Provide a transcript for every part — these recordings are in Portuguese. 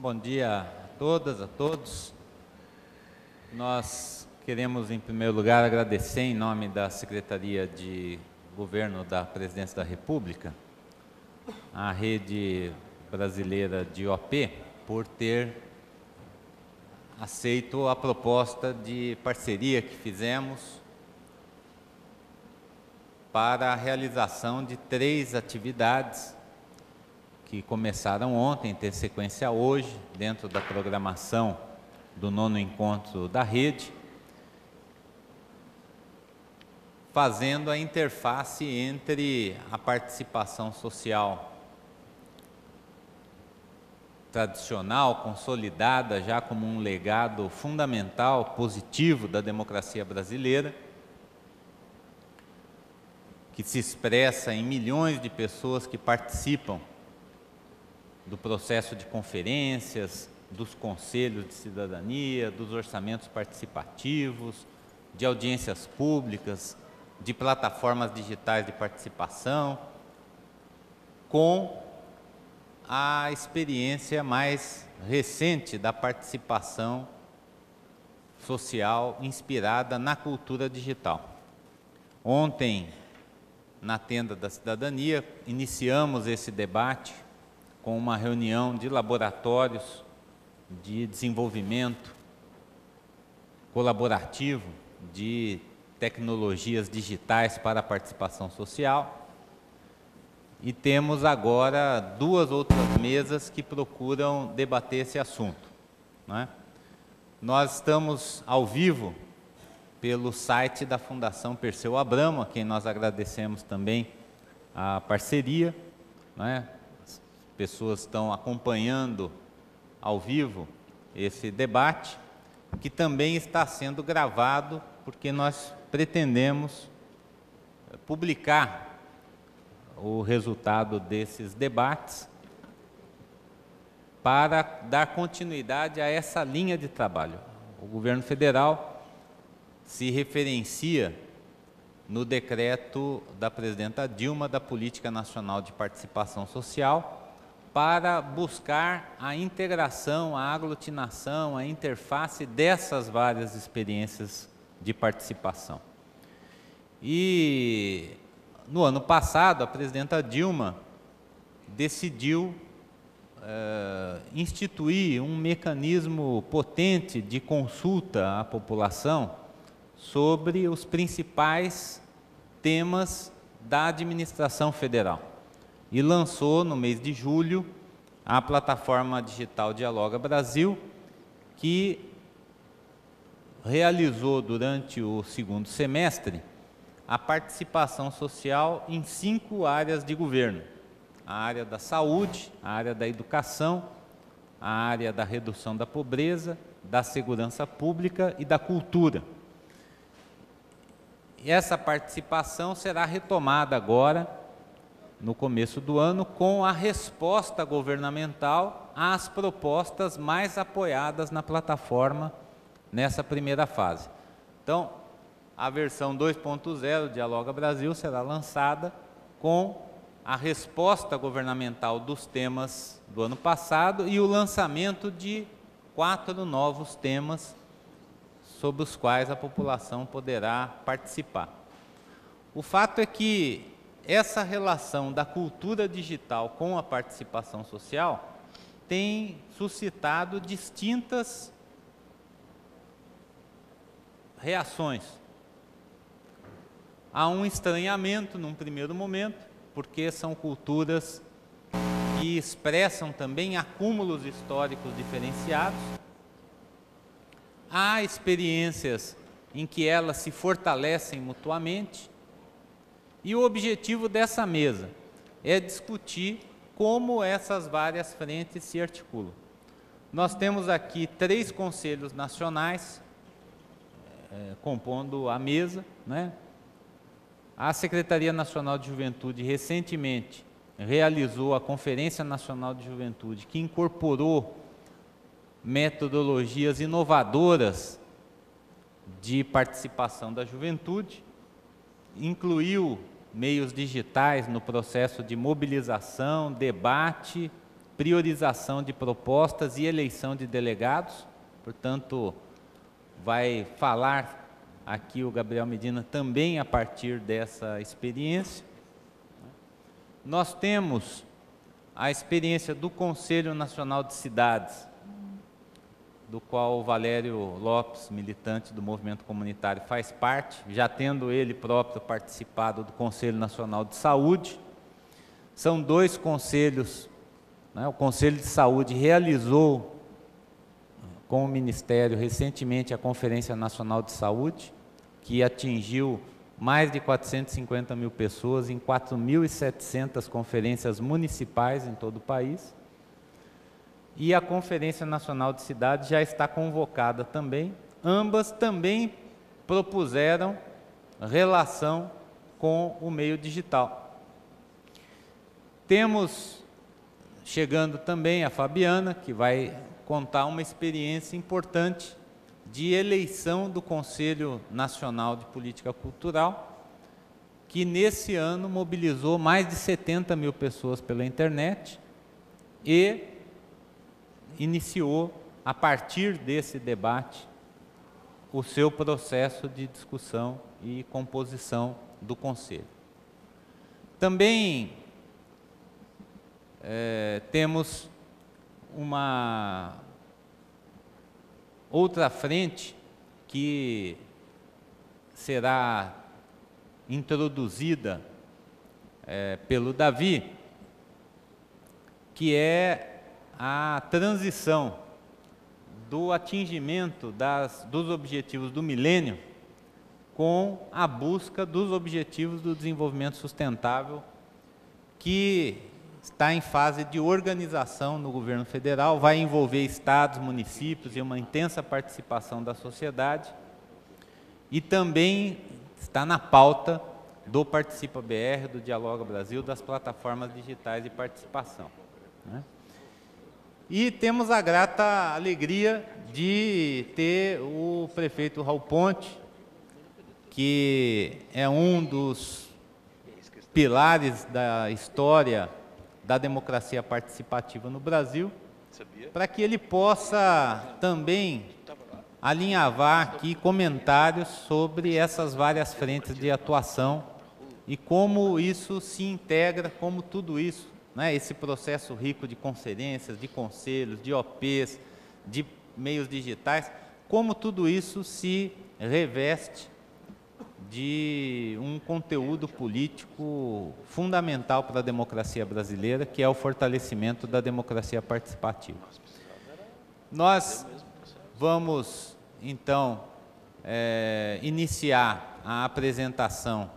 Bom dia a todas, a todos. Nós queremos, em primeiro lugar, agradecer em nome da Secretaria de Governo da Presidência da República, à Rede Brasileira de OP, por ter aceito a proposta de parceria que fizemos para a realização de 3 atividades que começaram ontem, ter sequência hoje, dentro da programação do 9º encontro da rede, fazendo a interface entre a participação social tradicional, consolidada já como um legado fundamental, positivo da democracia brasileira, que se expressa em milhões de pessoas que participam do processo de conferências, dos conselhos de cidadania, dos orçamentos participativos, de audiências públicas, de plataformas digitais de participação, com a experiência mais recente da participação social inspirada na cultura digital. Ontem, na Tenda da Cidadania, iniciamos esse debate com uma reunião de laboratórios de desenvolvimento colaborativo de tecnologias digitais para a participação social. E temos agora 2 outras mesas que procuram debater esse assunto, né? Nós estamos ao vivo pelo site da Fundação Perseu Abramo, a quem nós agradecemos também a parceria, né? As pessoas estão acompanhando ao vivo esse debate, que também está sendo gravado, porque nós pretendemos publicar o resultado desses debates para dar continuidade a essa linha de trabalho. O governo federal se referencia no decreto da presidenta Dilma da Política Nacional de Participação Social para buscar a integração, a aglutinação, a interface dessas várias experiências de participação. E no ano passado, a presidenta Dilma decidiu instituir um mecanismo potente de consulta à população sobre os principais temas da administração federal. E lançou, no mês de julho, a plataforma digital Dialoga Brasil, que realizou durante o 2º semestre a participação social em 5 áreas de governo: a área da saúde, a área da educação, a área da redução da pobreza, da segurança pública e da cultura. E essa participação será retomada agora, no começo do ano, com a resposta governamental às propostas mais apoiadas na plataforma nessa primeira fase. Então, a versão 2.0 Dialoga Brasil será lançada com a resposta governamental dos temas do ano passado e o lançamento de 4 novos temas sobre os quais a população poderá participar. O fato é que essa relação da cultura digital com a participação social tem suscitado distintas reações. Há um estranhamento num primeiro momento, porque são culturas que expressam também acúmulos históricos diferenciados. Há experiências em que elas se fortalecem mutuamente. E o objetivo dessa mesa é discutir como essas várias frentes se articulam. Nós temos aqui 3 conselhos nacionais compondo a mesa, né? A Secretaria Nacional de Juventude recentemente realizou a Conferência Nacional de Juventude, que incorporou metodologias inovadoras de participação da juventude, incluiu meios digitais no processo de mobilização, debate priorização de propostas e eleição de delegados. Portanto, vai falar aqui o Gabriel Medina também a partir dessa experiência. Nós temos a experiência do Conselho Nacional de Cidades, do qual o Valério Lopes, militante do movimento comunitário, faz parte, já tendo ele próprio participado do Conselho Nacional de Saúde. São dois conselhos, né? O Conselho de Saúde realizou com o Ministério recentemente a Conferência Nacional de Saúde, que atingiu mais de 450 mil pessoas em 4.700 conferências municipais em todo o país. E a Conferência Nacional de Cidades já está convocada também. Ambas também propuseram relação com o meio digital. Temos, chegando também a Fabiana, que vai contar uma experiência importante de eleição do Conselho Nacional de Política Cultural, que nesse ano mobilizou mais de 70 mil pessoas pela internet e iniciou, a partir desse debate, o seu processo de discussão e composição do Conselho. Também temos uma outra frente que será introduzida pelo Davi, que é a transição do atingimento dos objetivos do milênio com a busca dos objetivos do desenvolvimento sustentável, que está em fase de organização no governo federal, vai envolver estados, municípios e uma intensa participação da sociedade, e também está na pauta do Participa BR, do Dialoga Brasil, das plataformas digitais de participação, né? E temos a grata alegria de ter o prefeito Raul Ponte, que é um dos pilares da história da democracia participativa no Brasil, para que ele possa também alinhavar aqui comentários sobre essas várias frentes de atuação e como isso se integra, como tudo isso, né, esse processo rico de conferências, de conselhos, de OPs, de meios digitais, como tudo isso se reveste de um conteúdo político fundamental para a democracia brasileira, que é o fortalecimento da democracia participativa. Nós vamos, então, iniciar a apresentação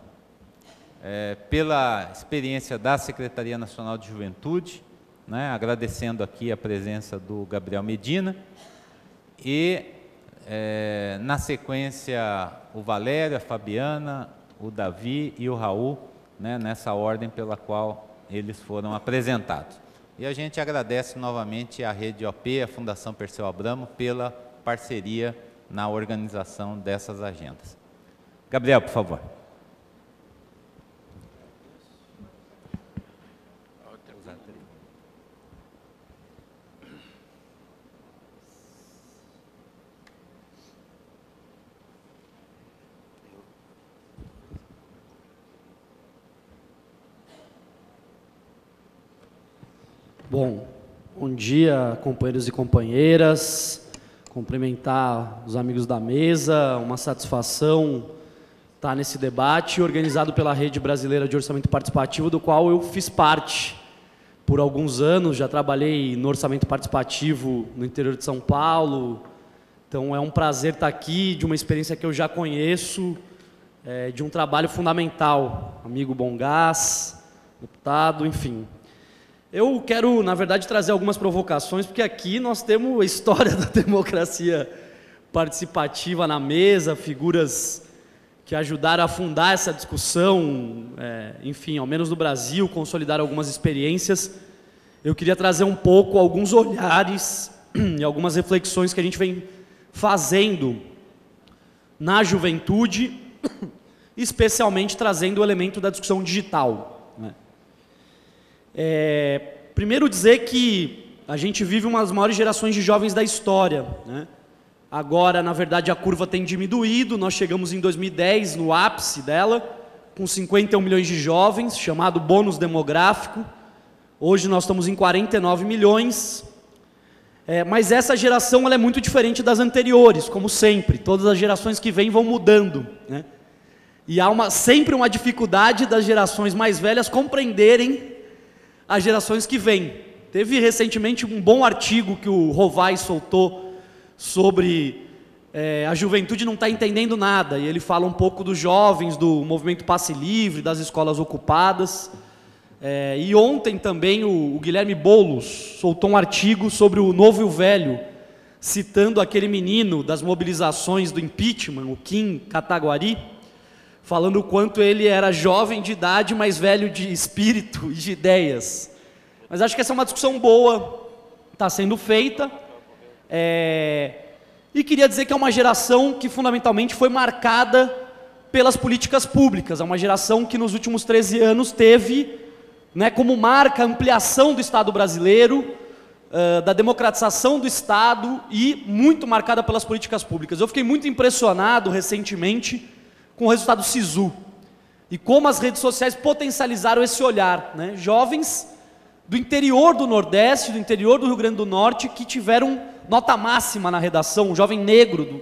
pela experiência da Secretaria Nacional de Juventude, né, agradecendo aqui a presença do Gabriel Medina, e na sequência o Valério, a Fabiana, o Davi e o Raul, né, nessa ordem pela qual eles foram apresentados. E a gente agradece novamente à Rede OP, à Fundação Perseu Abramo, pela parceria na organização dessas agendas. Gabriel, por favor. Bom dia, companheiros e companheiras, cumprimentar os amigos da mesa, uma satisfação estar nesse debate organizado pela Rede Brasileira de Orçamento Participativo, do qual eu fiz parte por alguns anos, já trabalhei no orçamento participativo no interior de São Paulo, então é um prazer estar aqui, de uma experiência que eu já conheço, de um trabalho fundamental, amigo Bongás, deputado, enfim. Eu quero, na verdade, trazer algumas provocações, porque aqui nós temos a história da democracia participativa na mesa, figuras que ajudaram a fundar essa discussão, enfim, ao menos no Brasil, consolidar algumas experiências. Eu queria trazer um pouco alguns olhares e algumas reflexões que a gente vem fazendo na juventude, especialmente trazendo o elemento da discussão digital, né? Primeiro dizer que a gente vive uma das maiores gerações de jovens da história, né? Agora, na verdade, a curva tem diminuído, nós chegamos em 2010 no ápice dela, com 51 milhões de jovens, chamado bônus demográfico. Hoje nós estamos em 49 milhões, mas essa geração ela é muito diferente das anteriores, como sempre, todas as gerações que vêm vão mudando, né? E há sempre uma dificuldade das gerações mais velhas compreenderem as gerações que vêm. Teve recentemente um bom artigo que o Rovai soltou sobre a juventude não está entendendo nada, e ele fala um pouco dos jovens, do movimento Passe Livre, das escolas ocupadas. E ontem também o Guilherme Boulos soltou um artigo sobre o novo e o velho, citando aquele menino das mobilizações do impeachment, o Kim Kataguiri, falando o quanto ele era jovem de idade, mas velho de espírito e de ideias. Mas acho que essa é uma discussão boa, está sendo feita. E queria dizer que é uma geração que fundamentalmente foi marcada pelas políticas públicas. É uma geração que nos últimos 13 anos teve, né, como marca a ampliação do Estado brasileiro, da democratização do Estado e muito marcada pelas políticas públicas. Eu fiquei muito impressionado recentemente com o resultado do SISU e como as redes sociais potencializaram esse olhar, né? Jovens do interior do Nordeste, do interior do Rio Grande do Norte, que tiveram nota máxima na redação, um jovem negro,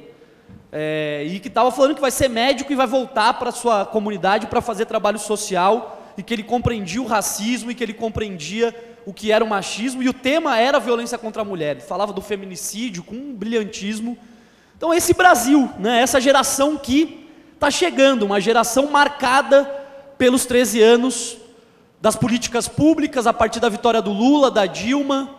e que estava falando que vai ser médico e vai voltar para a sua comunidade para fazer trabalho social, e que ele compreendia o racismo, e que ele compreendia o que era o machismo, e o tema era a violência contra a mulher. Ele falava do feminicídio com um brilhantismo. Então esse Brasil, né, essa geração que está chegando, uma geração marcada pelos 13 anos das políticas públicas, a partir da vitória do Lula, da Dilma,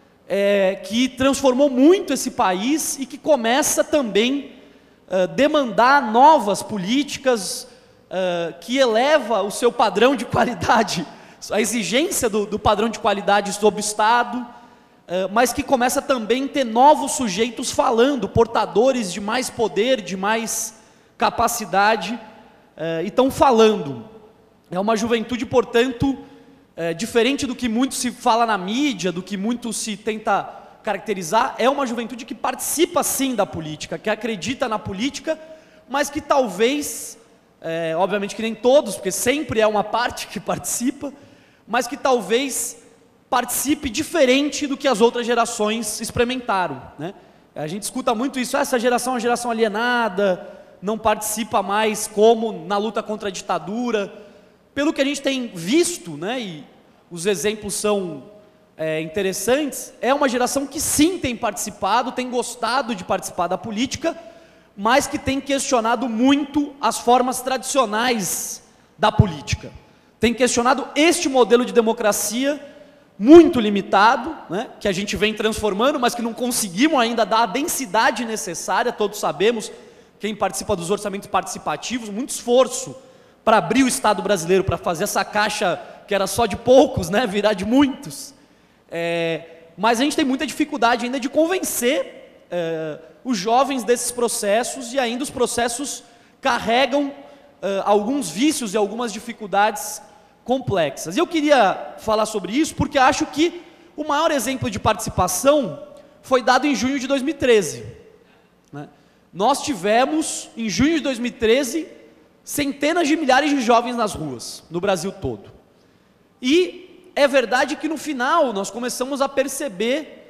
que transformou muito esse país e que começa também a demandar novas políticas, que eleva o seu padrão de qualidade, a exigência do padrão de qualidade sobre o Estado, mas que começa também a ter novos sujeitos falando, portadores de mais poder, de mais capacidade, e estão falando. É uma juventude, portanto, diferente do que muito se fala na mídia, do que muito se tenta caracterizar. É uma juventude que participa sim da política, que acredita na política, mas que talvez, obviamente que nem todos, porque sempre é uma parte que participa, mas que talvez participe diferente do que as outras gerações experimentaram, né? A gente escuta muito isso, essa geração é uma geração alienada, não participa mais como na luta contra a ditadura. Pelo que a gente tem visto, né, e os exemplos são interessantes, é uma geração que sim tem participado, tem gostado de participar da política, mas que tem questionado muito as formas tradicionais da política. Tem questionado este modelo de democracia muito limitado, né, que a gente vem transformando, mas que não conseguimos ainda dar a densidade necessária. Todos sabemos, quem participa dos orçamentos participativos, muito esforço para abrir o Estado brasileiro, para fazer essa caixa que era só de poucos, né, virar de muitos. Mas a gente tem muita dificuldade ainda de convencer os jovens desses processos, e ainda os processos carregam alguns vícios e algumas dificuldades complexas. E eu queria falar sobre isso porque acho que o maior exemplo de participação foi dado em junho de 2013. Né? Nós tivemos, em junho de 2013, centenas de milhares de jovens nas ruas, no Brasil todo. E é verdade que no final nós começamos a perceber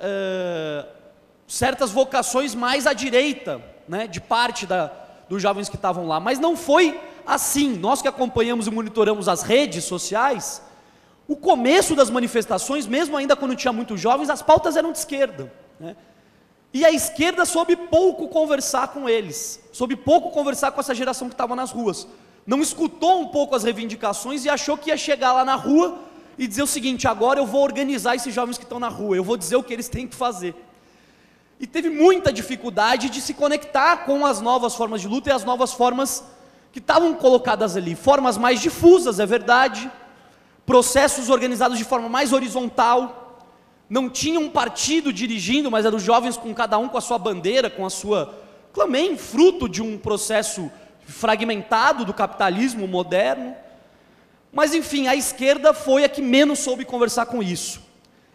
certas vocações mais à direita, né, de parte dos jovens que estavam lá, mas não foi assim. Nós que acompanhamos e monitoramos as redes sociais, o começo das manifestações, mesmo ainda quando tinha muitos jovens, as pautas eram de esquerda, né? E a esquerda soube pouco conversar com eles, soube pouco conversar com essa geração que estava nas ruas, não escutou um pouco as reivindicações e achou que ia chegar lá na rua e dizer o seguinte: agora eu vou organizar esses jovens que estão na rua, eu vou dizer o que eles têm que fazer. E teve muita dificuldade de se conectar com as novas formas de luta e as novas formas que estavam colocadas ali, formas mais difusas, é verdade, processos organizados de forma mais horizontal. Não tinha um partido dirigindo, mas eram os jovens com cada um com a sua bandeira, com a sua, também fruto de um processo fragmentado do capitalismo moderno. Mas enfim, a esquerda foi a que menos soube conversar com isso.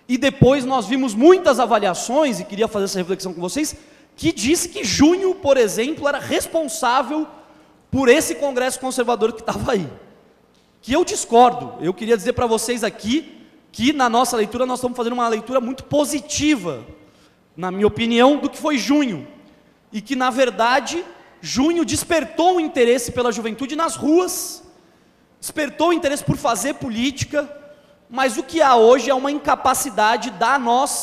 e depois nós vimos muitas avaliações, e queria fazer essa reflexão com vocês, que disse que junho, por exemplo, era responsável por esse congresso conservador que estava aí. Que eu discordo. Eu queria dizer para vocês aqui que na nossa leitura nós estamos fazendo uma leitura muito positiva, na minha opinião, do que foi junho. E que, na verdade, junho despertou o interesse pela juventude nas ruas, despertou o interesse por fazer política, mas o que há hoje é uma incapacidade do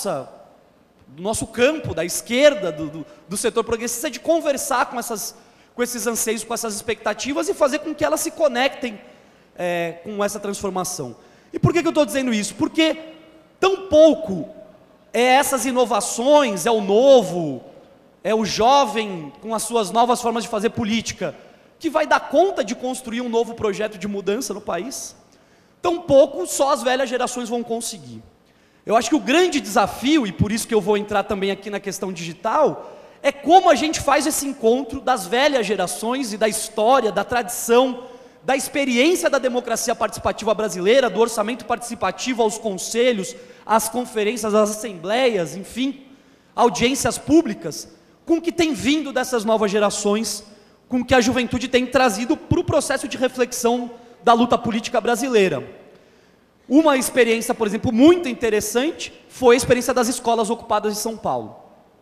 nosso campo, da esquerda, do setor progressista, de conversar com esses anseios, com essas expectativas e fazer com que elas se conectem com essa transformação. E por que eu estou dizendo isso? Porque tão pouco essas inovações, é o novo, é o jovem com as suas novas formas de fazer política, que vai dar conta de construir um novo projeto de mudança no país. Tão pouco só as velhas gerações vão conseguir. Eu acho que o grande desafio, e por isso que eu vou entrar também aqui na questão digital, é como a gente faz esse encontro das velhas gerações e da história, da tradição, da experiência da democracia participativa brasileira, do orçamento participativo aos conselhos, às conferências, às assembleias, enfim, audiências públicas, com o que tem vindo dessas novas gerações, com o que a juventude tem trazido para o processo de reflexão da luta política brasileira. Uma experiência, por exemplo, muito interessante, foi a experiência das escolas ocupadas de São Paulo.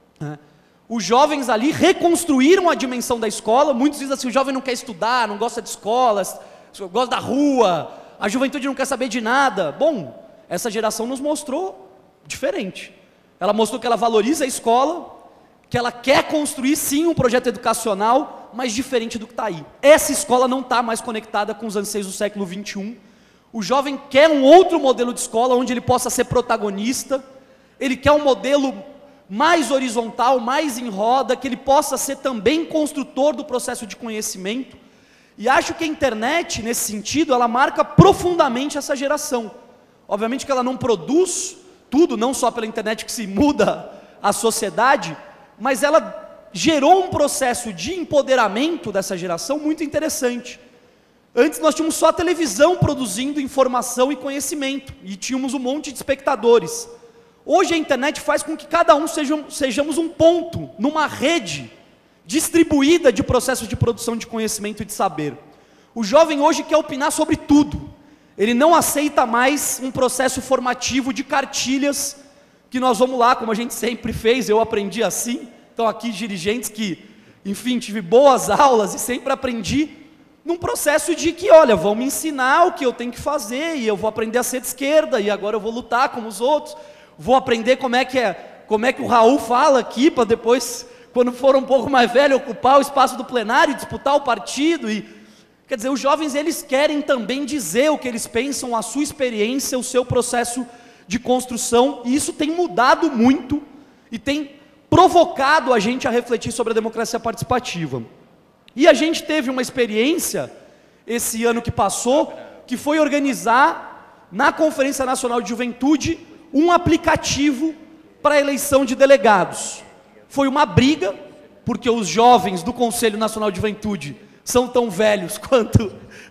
Os jovens ali reconstruíram a dimensão da escola. Muitos dizem assim, o jovem não quer estudar, não gosta de escolas, gosta da rua, a juventude não quer saber de nada. Bom, essa geração nos mostrou diferente. Ela mostrou que ela valoriza a escola, que ela quer construir sim um projeto educacional, mas diferente do que está aí. Essa escola não está mais conectada com os anseios do século XXI. O jovem quer um outro modelo de escola, onde ele possa ser protagonista, ele quer um modelo mais horizontal, mais em roda, que ele possa ser também construtor do processo de conhecimento. E acho que a internet, nesse sentido, ela marca profundamente essa geração. Obviamente que ela não produz tudo, não só pela internet que se muda a sociedade, mas ela gerou um processo de empoderamento dessa geração muito interessante. Antes nós tínhamos só a televisão produzindo informação e conhecimento, e tínhamos um monte de espectadores. Hoje a internet faz com que cada um sejamos um ponto, numa rede distribuída de processos de produção de conhecimento e de saber. O jovem hoje quer opinar sobre tudo. Ele não aceita mais um processo formativo de cartilhas, que nós vamos lá, como a gente sempre fez, eu aprendi assim. Então aqui dirigentes que, enfim, tive boas aulas e sempre aprendi num processo de que, olha, vão me ensinar o que eu tenho que fazer, e eu vou aprender a ser de esquerda, e agora eu vou lutar como os outros, vou aprender como é que o Raul fala aqui, para depois, quando for um pouco mais velho, ocupar o espaço do plenário e disputar o partido. E, quer dizer, os jovens, eles querem também dizer o que eles pensam, a sua experiência, o seu processo de construção, e isso tem mudado muito, e tem provocado a gente a refletir sobre a democracia participativa. E a gente teve uma experiência, esse ano que passou, que foi organizar, na Conferência Nacional de Juventude, um aplicativo para a eleição de delegados. Foi uma briga, porque os jovens do Conselho Nacional de Juventude são tão velhos quanto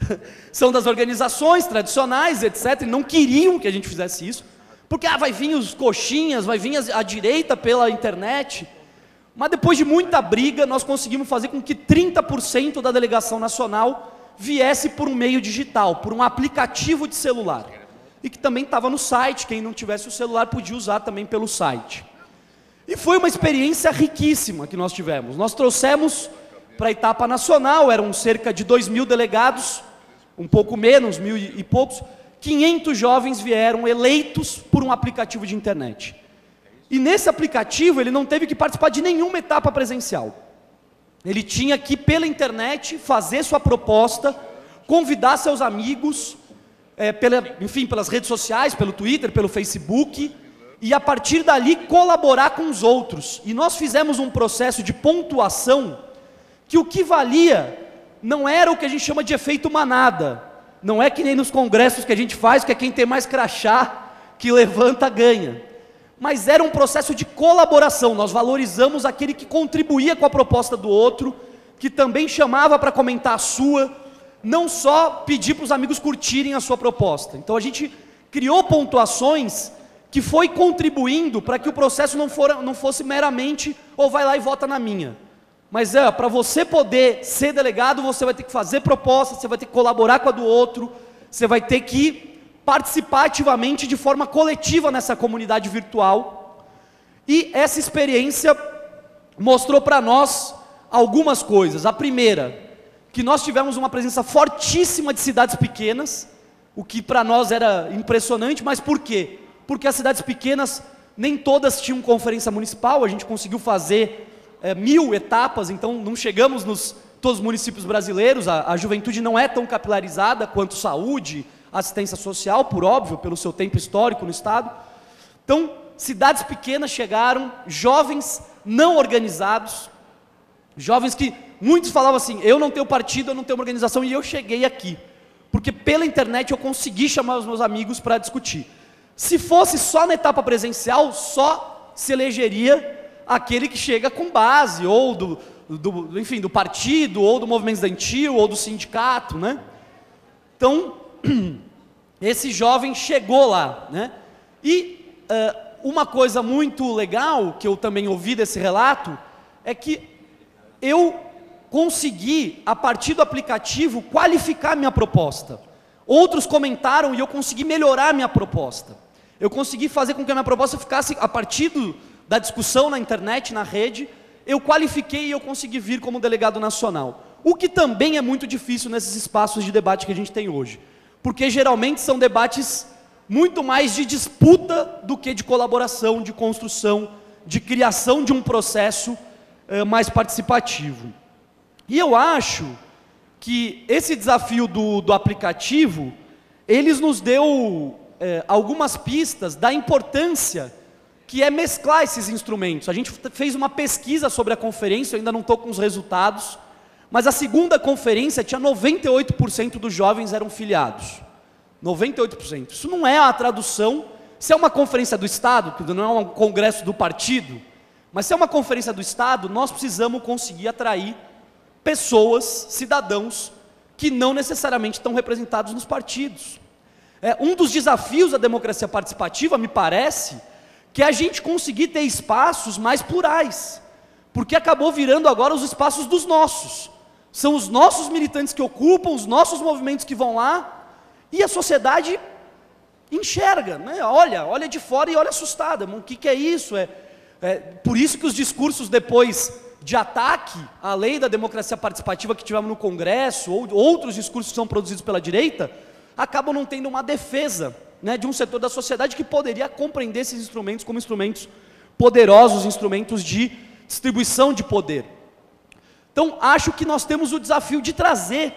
são das organizações tradicionais, etc., e não queriam que a gente fizesse isso, porque vai vir os coxinhas, vai vir a direita pela internet. Mas depois de muita briga, nós conseguimos fazer com que 30% da delegação nacional viesse por um meio digital, por um aplicativo de celular. E que também estava no site, quem não tivesse o celular podia usar também pelo site. E foi uma experiência riquíssima que nós tivemos. Nós trouxemos para a etapa nacional, eram cerca de 2.000 delegados, um pouco menos, 1.000 e poucos, 500 jovens vieram eleitos por um aplicativo de internet. E nesse aplicativo ele não teve que participar de nenhuma etapa presencial. Ele tinha que, pela internet, fazer sua proposta, convidar seus amigos, enfim, pelas redes sociais, pelo Twitter, pelo Facebook, e a partir dali colaborar com os outros. E nós fizemos um processo de pontuação, que o que valia não era o que a gente chama de efeito manada. Não é que nem nos congressos que a gente faz, que é quem tem mais crachá, que levanta, ganha. Mas era um processo de colaboração. Nós valorizamos aquele que contribuía com a proposta do outro, que também chamava para comentar a sua, não só pedir para os amigos curtirem a sua proposta. Então a gente criou pontuações que foi contribuindo para que o processo não fosse meramente, ou vai lá e vota na minha. Mas para você poder ser delegado, você vai ter que fazer propostas, você vai ter que colaborar com a do outro, você vai ter que participar ativamente de forma coletiva nessa comunidade virtual. E essa experiência mostrou para nós algumas coisas. A primeira, que nós tivemos uma presença fortíssima de cidades pequenas, o que para nós era impressionante, mas por quê? Porque as cidades pequenas, nem todas tinham conferência municipal, a gente conseguiu fazer 1000 etapas, então não chegamos nos todos os municípios brasileiros, a juventude não é tão capilarizada quanto saúde, assistência social, por óbvio, pelo seu tempo histórico no estado. Então, cidades pequenas chegaram, jovens não organizados, jovens que muitos falavam assim, eu não tenho partido, eu não tenho uma organização, e eu cheguei aqui, porque pela internet eu consegui chamar os meus amigos para discutir. Se fosse só na etapa presencial, só se elegeria aquele que chega com base, ou enfim, do partido, ou do movimento estudantil, ou do sindicato, né? Então, esse jovem chegou lá, né? E uma coisa muito legal, que eu também ouvi desse relato, é que eu consegui, a partir do aplicativo, qualificar minha proposta. Outros comentaram e eu consegui melhorar a minha proposta. Eu consegui fazer com que a minha proposta ficasse, a partir da discussão na internet, na rede, eu qualifiquei e eu consegui vir como delegado nacional. O que também é muito difícil nesses espaços de debate que a gente tem hoje. Porque geralmente são debates muito mais de disputa do que de colaboração, de construção, de criação de um processo mais participativo. E eu acho que esse desafio do aplicativo, eles nos deu algumas pistas da importância que é mesclar esses instrumentos. A gente fez uma pesquisa sobre a conferência, eu ainda não estou com os resultados, mas a segunda conferência tinha 98% dos jovens eram filiados. 98%. Isso não é a tradução, se é uma conferência do Estado, que não é um congresso do partido, mas se é uma conferência do Estado, nós precisamos conseguir atrair pessoas, cidadãos, que não necessariamente estão representados nos partidos. Um dos desafios da democracia participativa, me parece, que é a gente conseguir ter espaços mais plurais, porque acabou virando agora os espaços dos nossos. São os nossos militantes que ocupam, os nossos movimentos que vão lá, e a sociedade enxerga, né? Olha de fora e olha assustada. O que é isso? Por isso que os discursos depois de ataque à lei da democracia participativa que tivemos no Congresso, ou outros discursos que são produzidos pela direita, acabam não tendo uma defesa, né, de um setor da sociedade que poderia compreender esses instrumentos como instrumentos poderosos, instrumentos de distribuição de poder. Então, acho que nós temos o desafio de trazer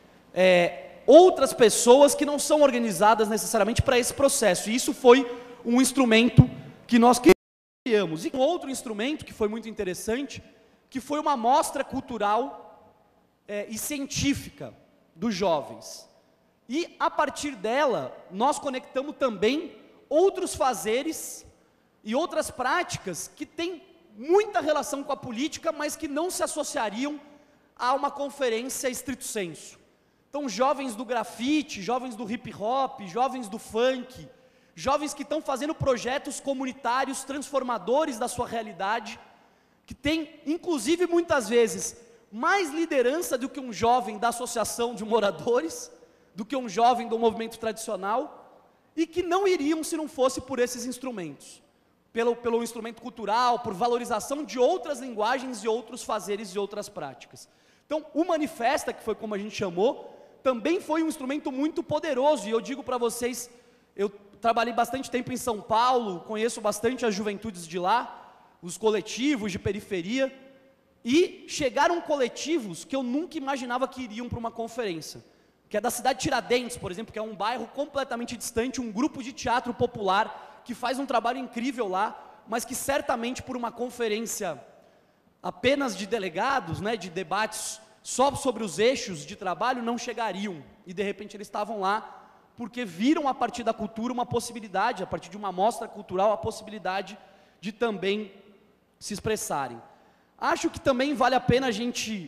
outras pessoas que não são organizadas necessariamente para esse processo, e isso foi um instrumento que nós criamos. E um outro instrumento que foi muito interessante, que foi uma mostra cultural e científica dos jovens. E, a partir dela, nós conectamos também outros fazeres e outras práticas que têm muita relação com a política, mas que não se associariam a uma conferência estrito sensu. Então, jovens do grafite, jovens do hip hop, jovens do funk, jovens que estão fazendo projetos comunitários transformadores da sua realidade, que têm, inclusive, muitas vezes, mais liderança do que um jovem da associação de moradores, do que um jovem do movimento tradicional, e que não iriam se não fosse por esses instrumentos, pelo instrumento cultural, por valorização de outras linguagens e outros fazeres e outras práticas. Então, o Manifesta, que foi como a gente chamou, também foi um instrumento muito poderoso, e eu digo para vocês, eu trabalhei bastante tempo em São Paulo, conheço bastante as juventudes de lá, os coletivos de periferia, e chegaram coletivos que eu nunca imaginava que iriam para uma conferência, que é da cidade de Tiradentes, por exemplo, que é um bairro completamente distante, um grupo de teatro popular, que faz um trabalho incrível lá, mas que certamente por uma conferência apenas de delegados, né, de debates só sobre os eixos de trabalho, não chegariam, e de repente eles estavam lá, porque viram a partir da cultura uma possibilidade, a partir de uma mostra cultural, a possibilidade de também se expressarem. Acho que também vale a pena a gente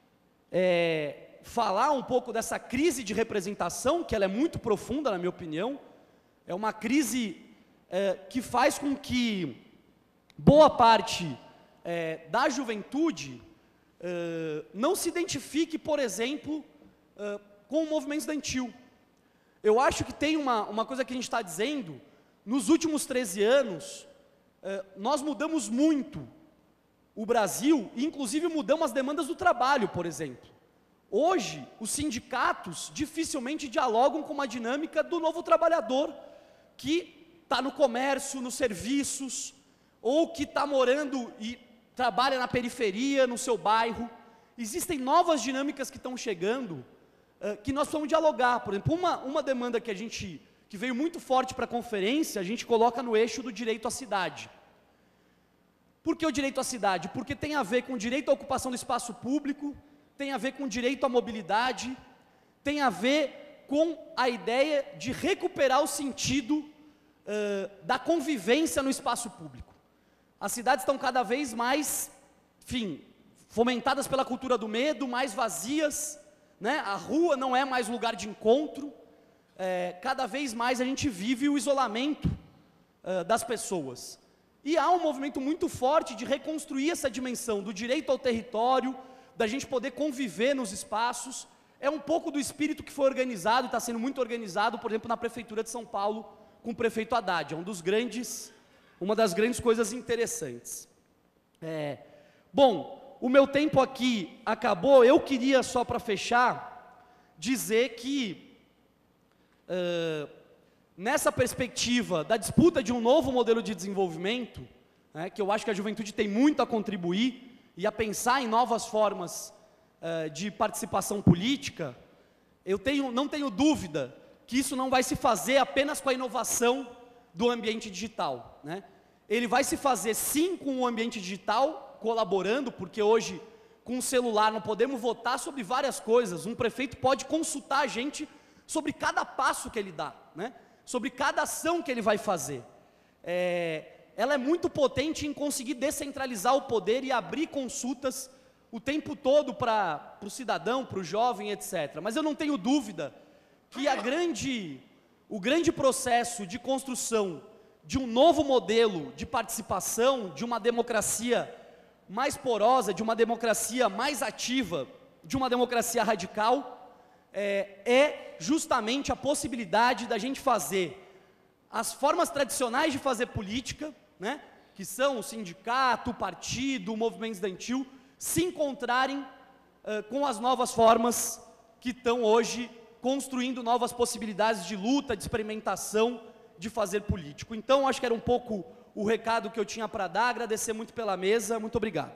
falar um pouco dessa crise de representação, que ela é muito profunda, na minha opinião. É uma crise que faz com que boa parte da juventude não se identifique, por exemplo, com o movimento estudantil. Eu acho que tem uma coisa que a gente está dizendo, nos últimos 13 anos, nós mudamos muito o Brasil, inclusive mudamos as demandas do trabalho, por exemplo. Hoje, os sindicatos dificilmente dialogam com uma dinâmica do novo trabalhador, que está no comércio, nos serviços, ou que está morando e trabalha na periferia, no seu bairro. Existem novas dinâmicas que estão chegando, que nós precisamos dialogar. Por exemplo, uma demanda que veio muito forte para a conferência, a gente coloca no eixo do direito à cidade. Por que o direito à cidade? Porque tem a ver com o direito à ocupação do espaço público, tem a ver com o direito à mobilidade, tem a ver com a ideia de recuperar o sentido da convivência no espaço público. As cidades estão cada vez mais, enfim, fomentadas pela cultura do medo, mais vazias, né? A rua não é mais lugar de encontro, cada vez mais a gente vive o isolamento das pessoas. E há um movimento muito forte de reconstruir essa dimensão do direito ao território, da gente poder conviver nos espaços. É um pouco do espírito que foi organizado, está sendo muito organizado, por exemplo, na Prefeitura de São Paulo, com o prefeito Haddad. É uma das grandes coisas interessantes. Bom, o meu tempo aqui acabou. Eu queria, só para fechar, dizer que nessa perspectiva da disputa de um novo modelo de desenvolvimento, que eu acho que a juventude tem muito a contribuir e a pensar em novas formas de participação política, não tenho dúvida que isso não vai se fazer apenas com a inovação do ambiente digital, né? Ele vai se fazer sim com o ambiente digital, colaborando, porque hoje com o celular não podemos votar sobre várias coisas. Um prefeito pode consultar a gente sobre cada passo que ele dá, né? Sobre cada ação que ele vai fazer. Ela é muito potente em conseguir descentralizar o poder e abrir consultas o tempo todo para o cidadão, para o jovem, etc. Mas eu não tenho dúvida que o grande processo de construção de um novo modelo de participação, de uma democracia mais porosa, de uma democracia mais ativa, de uma democracia radical, é justamente a possibilidade da gente fazer as formas tradicionais de fazer política, né, que são o sindicato, o partido, o movimento estudantil, se encontrarem com as novas formas que estão hoje construindo novas possibilidades de luta, de experimentação, de fazer político. Então, acho que era um pouco o recado que eu tinha para dar. Agradecer muito pela mesa. Muito obrigado.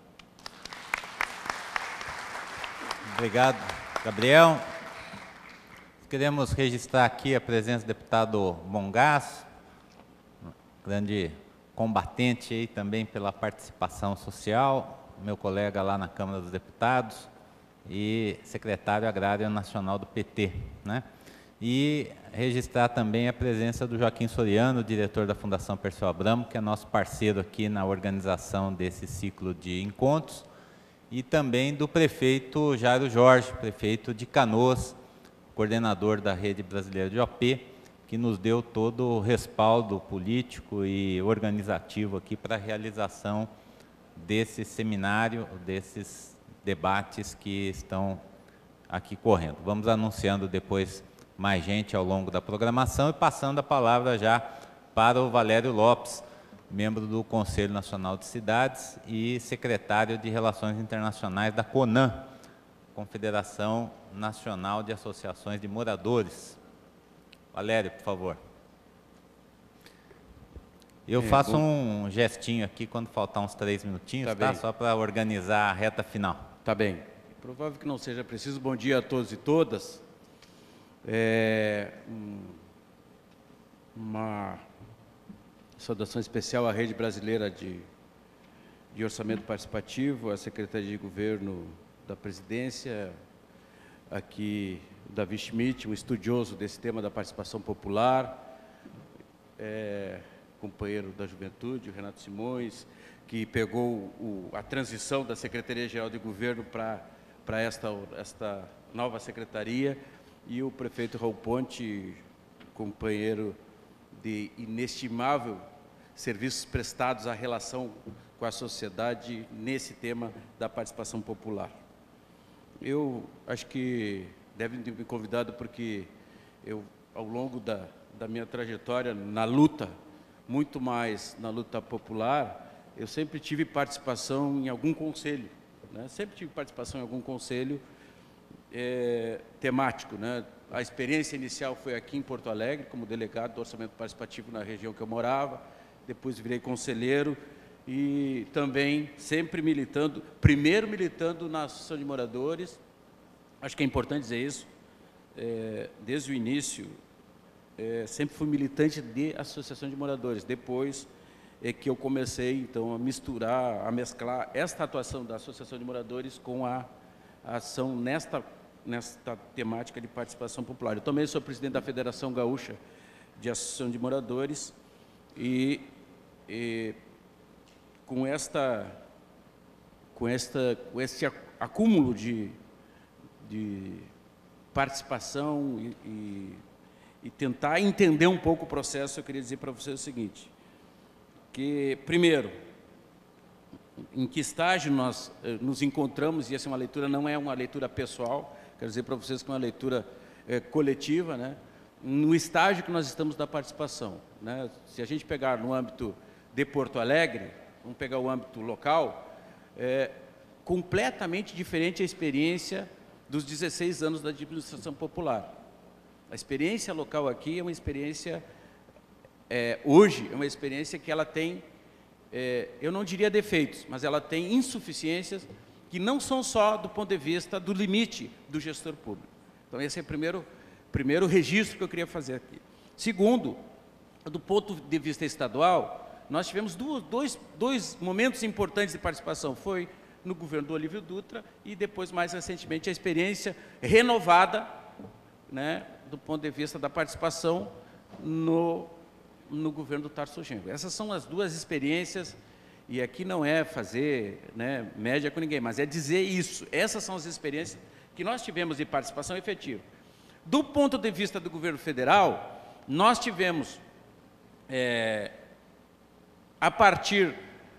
Obrigado, Gabriel. Queremos registrar aqui a presença do deputado Mongasso, grande combatente aí também pela participação social, meu colega lá na Câmara dos Deputados e secretário agrário nacional do PT, né? E registrar também a presença do Joaquim Soriano, diretor da Fundação Perseu Abramo, que é nosso parceiro aqui na organização desse ciclo de encontros, e também do prefeito Jairo Jorge, prefeito de Canoas, coordenador da Rede Brasileira de OP, que nos deu todo o respaldo político e organizativo aqui para a realização desse seminário, desses debates que estão aqui correndo. Vamos anunciando depois mais gente ao longo da programação e passando a palavra já para o Valério Lopes, membro do Conselho Nacional de Cidades e secretário de Relações Internacionais da CONAM, Confederação Nacional de Associações de Moradores. Valério, por favor. Eu faço um gestinho aqui quando faltar uns 3 minutinhos, tá? Só para organizar a reta final. Tá bem. Provável que não seja preciso. Bom dia a todos e todas. Uma saudação especial à Rede Brasileira de Orçamento Participativo, à Secretaria de Governo da Presidência, aqui o Davi Schmidt, um estudioso desse tema da participação popular, companheiro da Juventude, o Renato Simões, que pegou a transição da Secretaria-Geral de Governo para esta nova secretaria, e o prefeito Raul Ponte, companheiro de inestimável serviços prestados à relação com a sociedade nesse tema da participação popular. Eu acho que devem ter me convidado porque eu, ao longo da minha trajetória na luta, muito mais na luta popular, eu sempre tive participação em algum conselho, né? Sempre tive participação em algum conselho temático, né? A experiência inicial foi aqui em Porto Alegre, como delegado do orçamento participativo na região que eu morava, depois virei conselheiro e também sempre militando, primeiro militando na Associação de Moradores. Acho que é importante dizer isso, desde o início, sempre fui militante de Associação de Moradores, depois é que eu comecei, então, a mesclar esta atuação da Associação de Moradores com a ação nesta temática de participação popular. Eu também sou presidente da Federação Gaúcha de Associação de Moradores e com este acúmulo de participação e tentar entender um pouco o processo, eu queria dizer para vocês o seguinte, que, primeiro, em que estágio nós nos encontramos, e essa é uma leitura, não é uma leitura pessoal, quero dizer para vocês que é uma leitura coletiva, né? No estágio que nós estamos da participação, né? Se a gente pegar no âmbito de Porto Alegre, vamos pegar o âmbito local, completamente diferente a experiência dos 16 anos da administração popular. A experiência local aqui é uma experiência, hoje, é uma experiência que ela tem, eu não diria defeitos, mas ela tem insuficiências que não são só do ponto de vista do limite do gestor público. Então, esse é o primeiro registro que eu queria fazer aqui. Segundo, do ponto de vista estadual, nós tivemos dois momentos importantes de participação. Foi no governo do Olívio Dutra e depois, mais recentemente, a experiência renovada, né, do ponto de vista da participação no governo do Tarso Genro. Essas são as duas experiências, e aqui não é fazer, né, média com ninguém, mas é dizer isso. Essas são as experiências que nós tivemos de participação efetiva. Do ponto de vista do governo federal, nós tivemos, a partir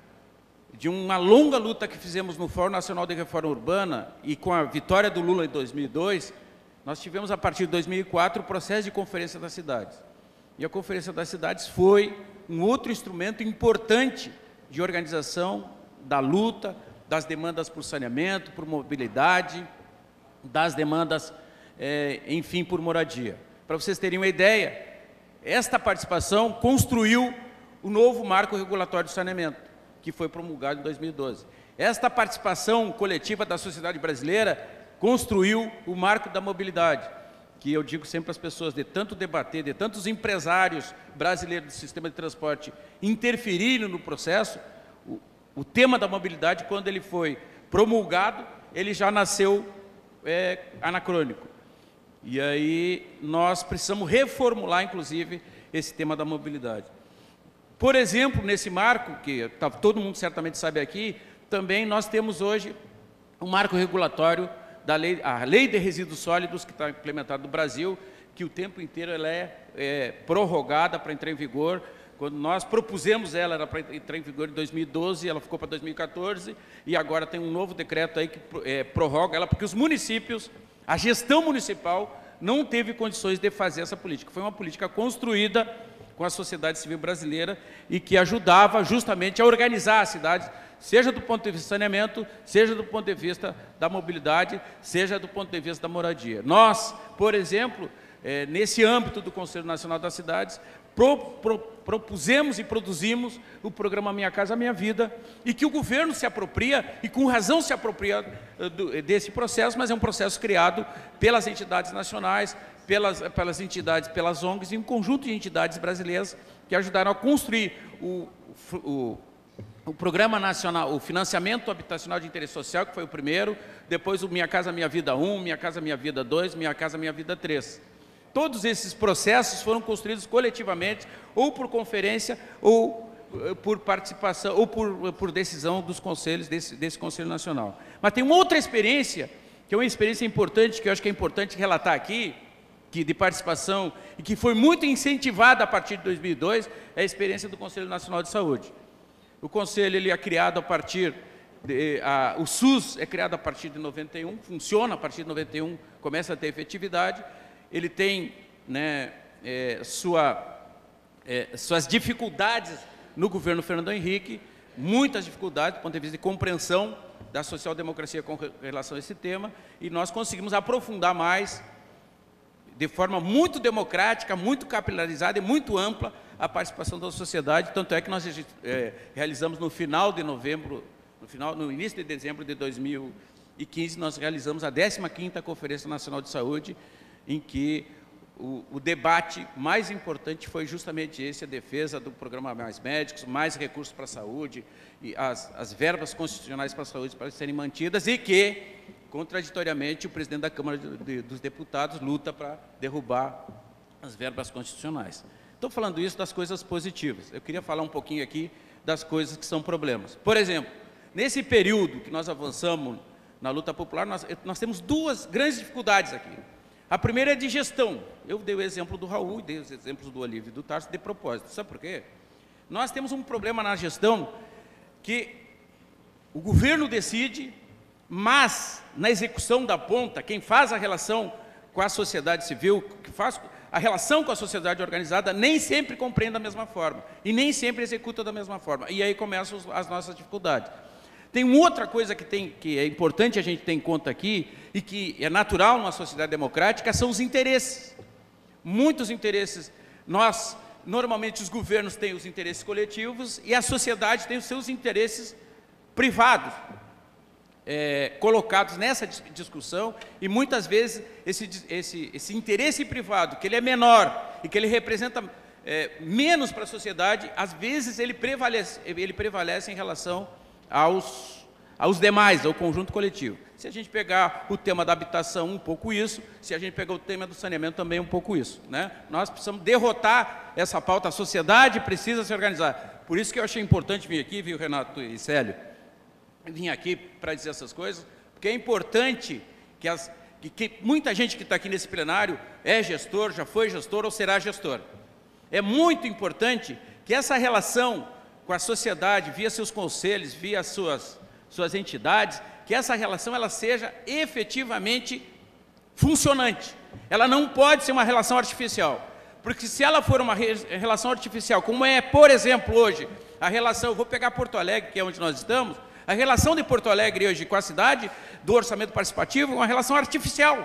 de uma longa luta que fizemos no Fórum Nacional de Reforma Urbana e com a vitória do Lula em 2002, nós tivemos, a partir de 2004, o processo de Conferência das Cidades. E a Conferência das Cidades foi um outro instrumento importante de organização da luta, das demandas por saneamento, por mobilidade, das demandas, enfim, por moradia. Para vocês terem uma ideia, esta participação construiu o novo marco regulatório de saneamento, que foi promulgado em 2012. Esta participação coletiva da sociedade brasileira construiu o marco da mobilidade, que eu digo sempre às pessoas, de tanto debater, de tantos empresários brasileiros do sistema de transporte interferirem no processo, o tema da mobilidade, quando ele foi promulgado, ele já nasceu anacrônico. E aí nós precisamos reformular, inclusive, esse tema da mobilidade. Por exemplo, nesse marco, que todo mundo certamente sabe aqui, também nós temos hoje um marco regulatório da lei, a Lei de Resíduos Sólidos, que está implementada no Brasil, que o tempo inteiro ela é prorrogada para entrar em vigor. Quando nós propusemos ela, era para entrar em vigor em 2012, ela ficou para 2014, e agora tem um novo decreto aí que prorroga ela, porque os municípios, a gestão municipal não teve condições de fazer essa política. Foi uma política construída com a sociedade civil brasileira e que ajudava justamente a organizar a cidade, seja do ponto de vista do saneamento, seja do ponto de vista da mobilidade, seja do ponto de vista da moradia. Nós, por exemplo, nesse âmbito do Conselho Nacional das Cidades, propusemos e produzimos o programa Minha Casa Minha Vida, e que o governo se apropria, e com razão se apropria desse processo, mas é um processo criado pelas entidades nacionais, pelas entidades, pelas ONGs, e um conjunto de entidades brasileiras que ajudaram a construir o Programa Nacional, o Financiamento Habitacional de Interesse Social, que foi o primeiro, depois o Minha Casa Minha Vida 1, Minha Casa Minha Vida 2, Minha Casa Minha Vida 3. Todos esses processos foram construídos coletivamente, ou por conferência, ou por participação, ou por decisão dos conselhos, desse Conselho Nacional. Mas tem uma outra experiência, que é uma experiência importante, que eu acho que é importante relatar aqui, de participação e que foi muito incentivada a partir de 2002 é a experiência do Conselho Nacional de Saúde. O Conselho ele é criado a partir o SUS é criado a partir de 91, funciona a partir de 91, começa a ter efetividade. Ele tem, né, suas dificuldades no governo Fernando Henrique, muitas dificuldades do ponto de vista de compreensão da social-democracia com relação a esse tema, e nós conseguimos aprofundar mais, de forma muito democrática, muito capilarizada e muito ampla, a participação da sociedade. Tanto é que nós realizamos no final de novembro, no início de dezembro de 2015, nós realizamos a 15ª Conferência Nacional de Saúde, em que o debate mais importante foi justamente esse, a defesa do programa Mais Médicos, mais recursos para a saúde, e as verbas constitucionais para a saúde para serem mantidas, e que, contraditoriamente, o presidente da Câmara dos Deputados luta para derrubar as verbas constitucionais. Estou falando isso das coisas positivas. Eu queria falar um pouquinho aqui das coisas que são problemas. Por exemplo, nesse período que nós avançamos na luta popular, nós temos duas grandes dificuldades aqui. A primeira é de gestão. Eu dei o exemplo do Raul e dei os exemplos do Olívio e do Tarso de propósito. Sabe por quê? Nós temos um problema na gestão que o governo decide, mas na execução da ponta, quem faz a relação com a sociedade civil, que faz a relação com a sociedade organizada, nem sempre compreende da mesma forma e nem sempre executa da mesma forma. E aí começam as nossas dificuldades. Tem uma outra coisa que é importante a gente ter em conta aqui, e que é natural numa sociedade democrática, são os interesses. Muitos interesses. Normalmente, os governos têm os interesses coletivos e a sociedade tem os seus interesses privados, colocados nessa discussão, e muitas vezes esse interesse privado, que ele é menor e que ele representa menos para a sociedade, às vezes ele prevalece em relação aos demais, ao conjunto coletivo. Se a gente pegar o tema da habitação, um pouco isso. Se a gente pegar o tema do saneamento, também um pouco isso, né? Nós precisamos derrotar essa pauta, a sociedade precisa se organizar. Por isso que eu achei importante vir aqui, viu, Renato e Célio? Vim aqui para dizer essas coisas, porque é importante que muita gente que está aqui nesse plenário é gestor, já foi gestor ou será gestor. É muito importante que essa relação com a sociedade, via seus conselhos, via suas entidades, que essa relação ela seja efetivamente funcionante. Ela não pode ser uma relação artificial, porque se ela for uma relação artificial, como é, por exemplo, hoje, a relação, eu vou pegar Porto Alegre, que é onde nós estamos, a relação de Porto Alegre hoje com a cidade, do orçamento participativo, é uma relação artificial.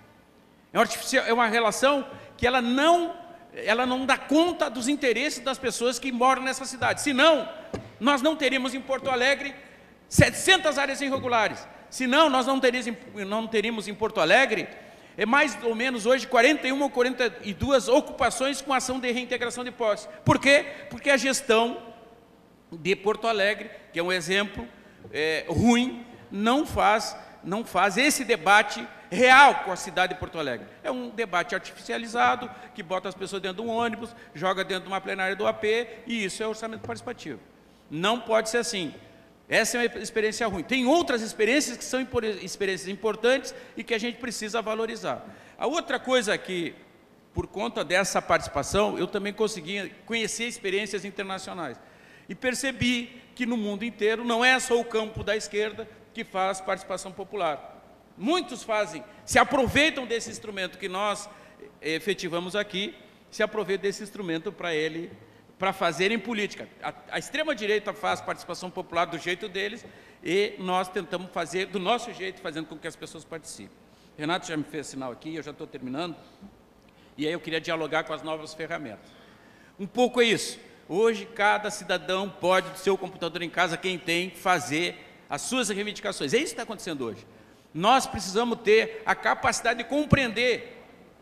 É uma relação que ela não dá conta dos interesses das pessoas que moram nessa cidade. Senão, nós não teríamos em Porto Alegre 700 áreas irregulares. Senão, nós não teríamos em Porto Alegre mais ou menos hoje 41 ou 42 ocupações com ação de reintegração de posse. Por quê? Porque a gestão de Porto Alegre, que é um exemplo ruim, não faz esse debate real com a cidade de Porto Alegre. É um debate artificializado, que bota as pessoas dentro de um ônibus, joga dentro de uma plenária do AP, e isso é orçamento participativo. Não pode ser assim. Essa é uma experiência ruim. Tem outras experiências que são experiências importantes e que a gente precisa valorizar. A outra coisa que, por conta dessa participação, eu também consegui conhecer experiências internacionais. E percebi que no mundo inteiro não é só o campo da esquerda que faz participação popular. Muitos se aproveitam desse instrumento que nós efetivamos aqui, se aproveitam desse instrumento para fazerem política. A extrema-direita faz participação popular do jeito deles e nós tentamos fazer do nosso jeito, fazendo com que as pessoas participem. Renato já me fez sinal aqui, eu já estou terminando, e aí eu queria dialogar com as novas ferramentas. Um pouco é isso. Hoje, cada cidadão pode, do seu computador em casa, quem tem, fazer as suas reivindicações. É isso que está acontecendo hoje. Nós precisamos ter a capacidade de compreender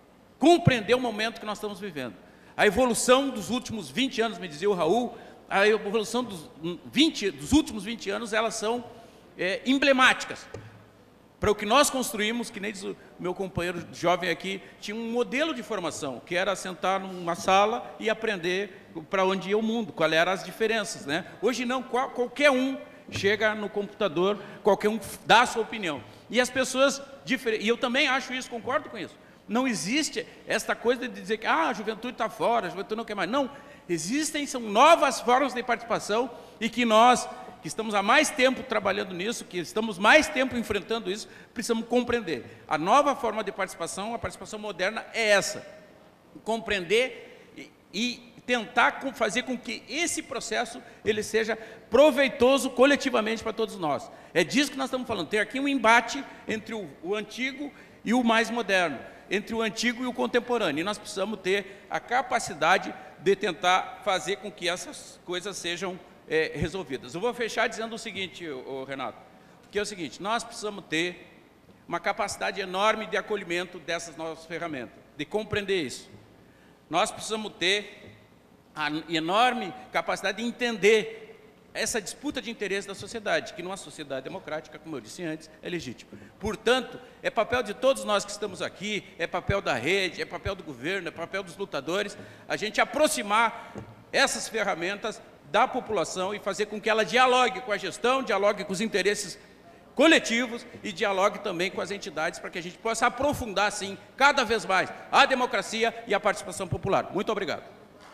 o momento que nós estamos vivendo. A evolução dos últimos 20 anos, me dizia o Raul, a evolução dos últimos 20 anos, elas são emblemáticas. Para o que nós construímos, que nem diz o meu companheiro jovem aqui, tinha um modelo de formação, que era sentar numa sala e aprender para onde ia o mundo, quais eram as diferenças, né? Hoje não, qualquer um chega no computador, qualquer um dá a sua opinião. E as pessoas, e eu também acho isso, concordo com isso, Não existe esta coisa de dizer que a juventude está fora, a juventude não quer mais. Não, são novas formas de participação e que nós, que estamos há mais tempo trabalhando nisso, que estamos mais tempo enfrentando isso, precisamos compreender. A nova forma de participação, a participação moderna é essa, compreender e tentar fazer com que esse processo ele seja proveitoso coletivamente para todos nós. É disso que nós estamos falando. Tem aqui um embate entre o antigo e o mais moderno, entre o antigo e o contemporâneo. E nós precisamos ter a capacidade de tentar fazer com que essas coisas sejam resolvidas. Eu vou fechar dizendo o seguinte, Renato, que é o seguinte: nós precisamos ter uma capacidade enorme de acolhimento dessas novas ferramentas, de compreender isso. Nós precisamos ter a enorme capacidade de entender essa disputa de interesse da sociedade, que numa sociedade democrática, como eu disse antes, é legítima. Portanto, é papel de todos nós que estamos aqui, é papel da rede, é papel do governo, é papel dos lutadores, a gente aproximar essas ferramentas da população e fazer com que ela dialogue com a gestão, dialogue com os interesses coletivos e dialogue também com as entidades, para que a gente possa aprofundar, sim, cada vez mais a democracia e a participação popular. Muito obrigado.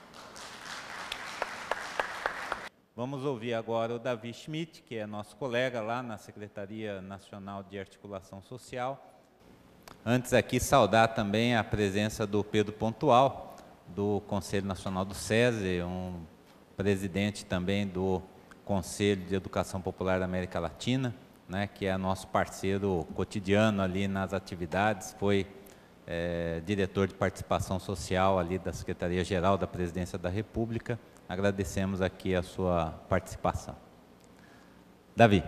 Vamos ouvir agora o Davi Schmidt, que é nosso colega lá na Secretaria Nacional de Articulação Social. Antes aqui saudar também a presença do Pedro Pontual, do Conselho Nacional do SESI, um presidente também do Conselho de Educação Popular da América Latina, né, que é nosso parceiro cotidiano ali nas atividades, foi diretor de participação social ali da Secretaria-Geral da Presidência da República. Agradecemos aqui a sua participação. Davi.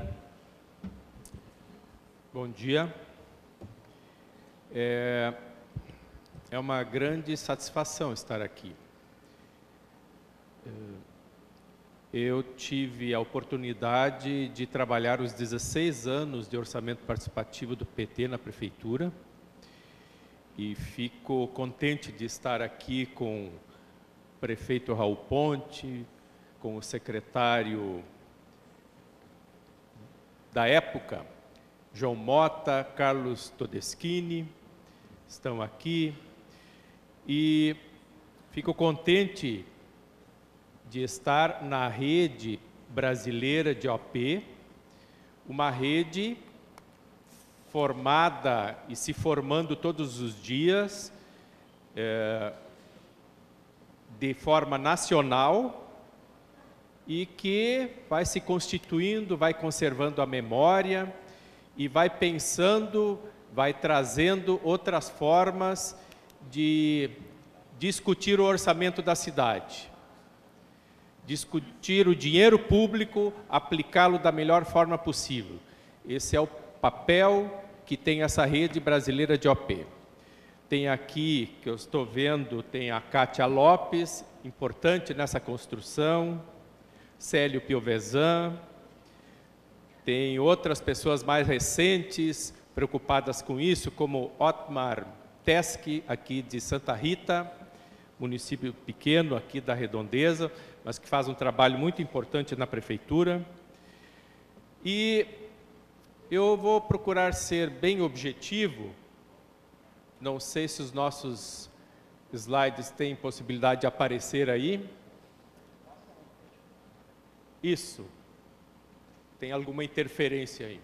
Bom dia. É uma grande satisfação estar aqui. Eu tive a oportunidade de trabalhar os 16 anos de orçamento participativo do PT na Prefeitura e fico contente de estar aqui com o prefeito Raul Ponte, com o secretário da época, João Mota, Carlos Todeschini, estão aqui, e fico contente de estar na rede brasileira de OP, uma rede formada e se formando todos os dias, de forma nacional, e que vai se constituindo, vai conservando a memória e vai pensando, vai trazendo outras formas de discutir o orçamento da cidade, discutir o dinheiro público, aplicá-lo da melhor forma possível. Esse é o papel que tem essa rede brasileira de OP. Tem aqui, que eu estou vendo, tem a Kátia Lopes, importante nessa construção, Célio Piovesan, tem outras pessoas mais recentes preocupadas com isso, como Otmar Teske, aqui de Santa Rita, município pequeno aqui da Redondeza, mas que faz um trabalho muito importante na prefeitura. E eu vou procurar ser bem objetivo. Não sei se os nossos slides têm possibilidade de aparecer aí. Isso. Tem alguma interferência aí.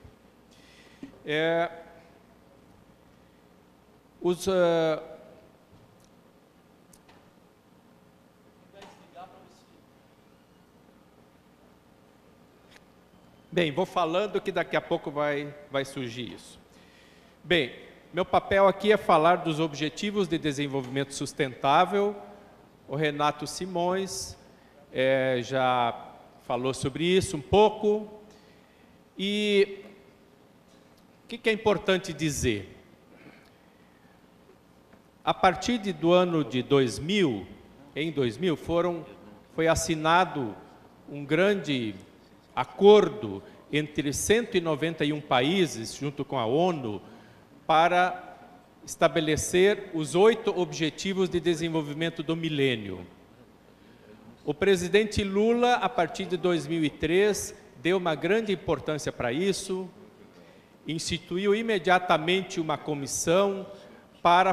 Bem, vou falando que daqui a pouco vai surgir isso. Bem, meu papel aqui é falar dos Objetivos de Desenvolvimento Sustentável. O Renato Simões já falou sobre isso um pouco. E o que é importante dizer? A partir do ano de 2000, foi assinado um grande acordo entre 191 países, junto com a ONU, para estabelecer os 8 Objetivos de Desenvolvimento do Milênio. O presidente Lula, a partir de 2003, deu uma grande importância para isso, instituiu imediatamente uma comissão para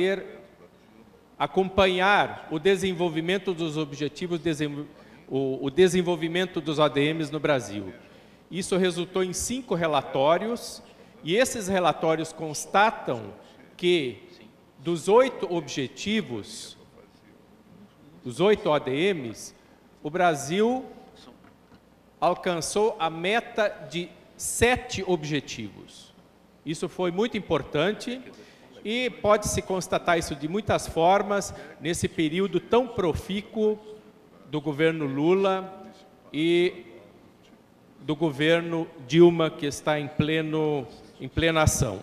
acompanhar o desenvolvimento dos objetivos, o desenvolvimento dos ODMs no Brasil. Isso resultou em 5 relatórios, e esses relatórios constatam que dos 8 objetivos, dos 8 ODMs, o Brasil alcançou a meta de 7 objetivos. Isso foi muito importante e pode-se constatar isso de muitas formas nesse período tão profícuo do governo Lula e do governo Dilma, que está em plena ação.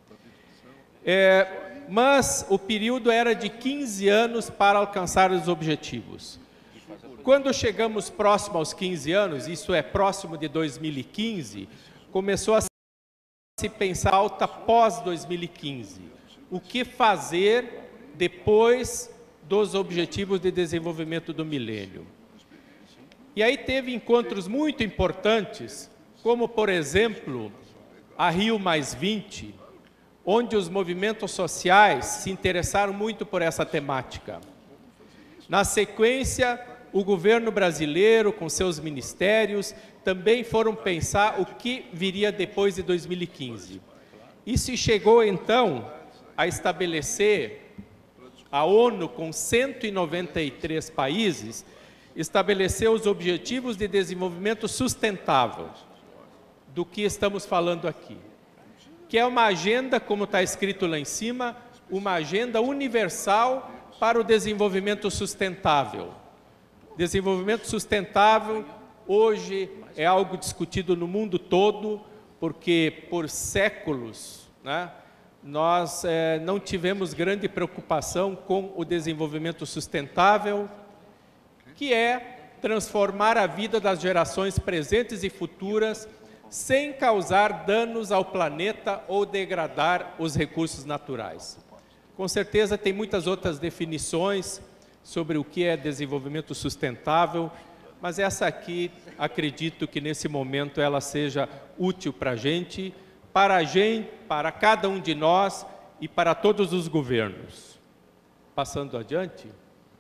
Mas o período era de 15 anos para alcançar os objetivos. Quando chegamos próximo aos 15 anos, isso é próximo de 2015, começou a se pensar alta pós 2015. O que fazer depois dos Objetivos de Desenvolvimento do Milênio? E aí teve encontros muito importantes, como, por exemplo, a Rio+20, onde os movimentos sociais se interessaram muito por essa temática. Na sequência, o governo brasileiro, com seus ministérios, também foram pensar o que viria depois de 2015. E se chegou, então, a estabelecer, a ONU, com 193 países, estabeleceu os Objetivos de Desenvolvimento Sustentável, do que estamos falando aqui, que é uma agenda, como está escrito lá em cima, uma agenda universal para o desenvolvimento sustentável. Desenvolvimento sustentável, hoje, é algo discutido no mundo todo, porque por séculos, né, nós não tivemos grande preocupação com o desenvolvimento sustentável, que é transformar a vida das gerações presentes e futuras sem causar danos ao planeta ou degradar os recursos naturais. Com certeza tem muitas outras definições sobre o que é desenvolvimento sustentável, mas essa aqui, acredito que nesse momento ela seja útil para a gente, para cada um de nós e para todos os governos. Passando adiante.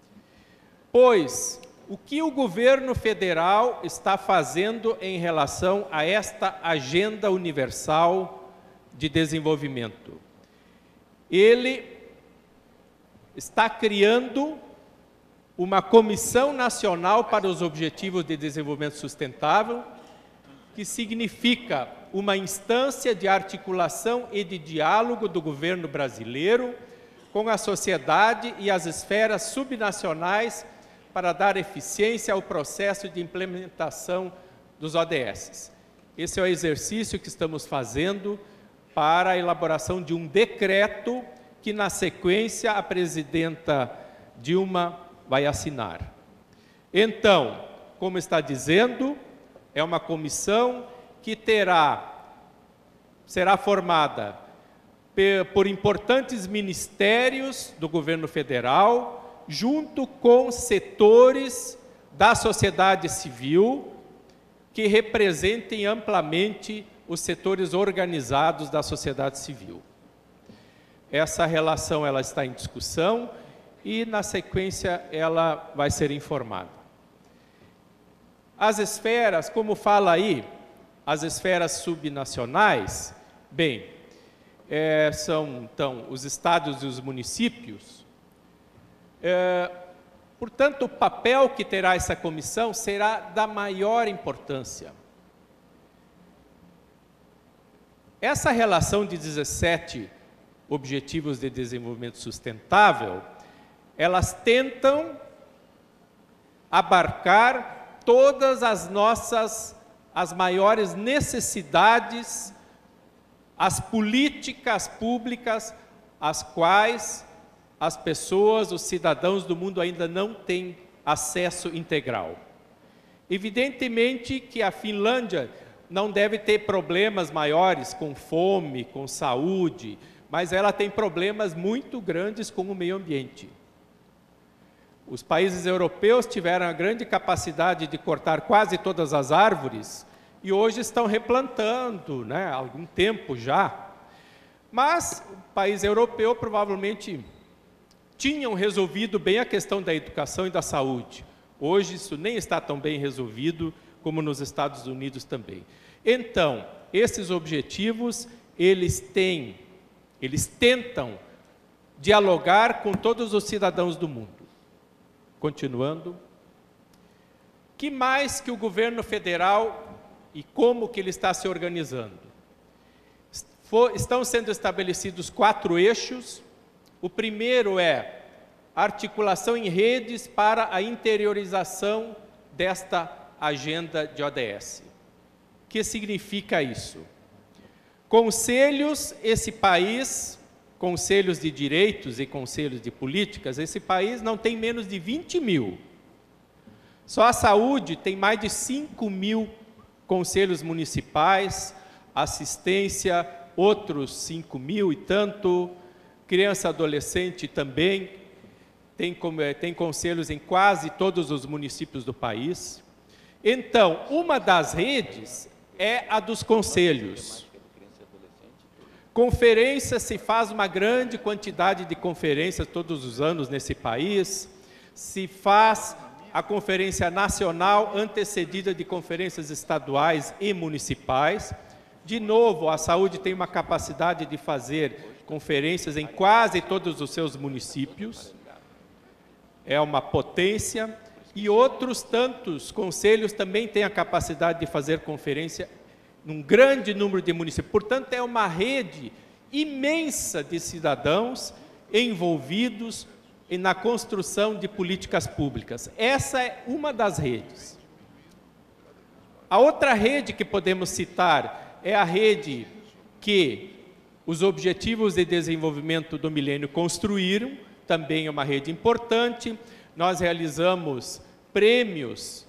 Pois, o que o governo federal está fazendo em relação a esta agenda universal de desenvolvimento? Ele está criando uma Comissão Nacional para os Objetivos de Desenvolvimento Sustentável, que significa uma instância de articulação e de diálogo do governo brasileiro com a sociedade e as esferas subnacionais para dar eficiência ao processo de implementação dos ODS. Esse é o exercício que estamos fazendo para a elaboração de um decreto que, na sequência, a presidenta Dilma vai assinar. Então, como está dizendo, é uma comissão que será formada por importantes ministérios do governo federal, junto com setores da sociedade civil, que representem amplamente os setores organizados da sociedade civil. Essa relação ela está em discussão e, na sequência, ela vai ser informada. As esferas, como fala aí, as esferas subnacionais, bem, são, então, os estados e os municípios. Portanto, o papel que terá essa comissão será da maior importância. Essa relação de 17 Objetivos de Desenvolvimento Sustentável, elas tentam abarcar todas as maiores necessidades, as políticas públicas, às quais as pessoas, os cidadãos do mundo ainda não têm acesso integral. Evidentemente que a Finlândia não deve ter problemas maiores com fome, com saúde, mas ela tem problemas muito grandes com o meio ambiente. Os países europeus tiveram a grande capacidade de cortar quase todas as árvores e hoje estão replantando, né, há algum tempo já. Mas o país europeu provavelmente tinham resolvido bem a questão da educação e da saúde. Hoje isso nem está tão bem resolvido como nos Estados Unidos também. Então, esses objetivos, eles tentam dialogar com todos os cidadãos do mundo. Continuando. Que mais que o governo federal e como que ele está se organizando? Estão sendo estabelecidos 4 eixos. O primeiro é a articulação em redes para a interiorização desta agenda de ODS. O que significa isso? Conselhos, esse país, conselhos de direitos e conselhos de políticas, esse país não tem menos de 20 mil. Só a saúde tem mais de 5 mil conselhos municipais, assistência, outros 5 mil e tanto, criança e adolescente também, tem conselhos em quase todos os municípios do país. Então, uma das redes é a dos conselhos. Conferências, se faz uma grande quantidade de conferências todos os anos nesse país, se faz a conferência nacional antecedida de conferências estaduais e municipais. De novo, a saúde tem uma capacidade de fazer conferências em quase todos os seus municípios, é uma potência, e outros tantos conselhos também têm a capacidade de fazer conferência num grande número de municípios. Portanto, é uma rede imensa de cidadãos envolvidos na construção de políticas públicas. Essa é uma das redes. A outra rede que podemos citar é a rede que os Objetivos de Desenvolvimento do Milênio construíram, também é uma rede importante. Nós realizamos prêmios,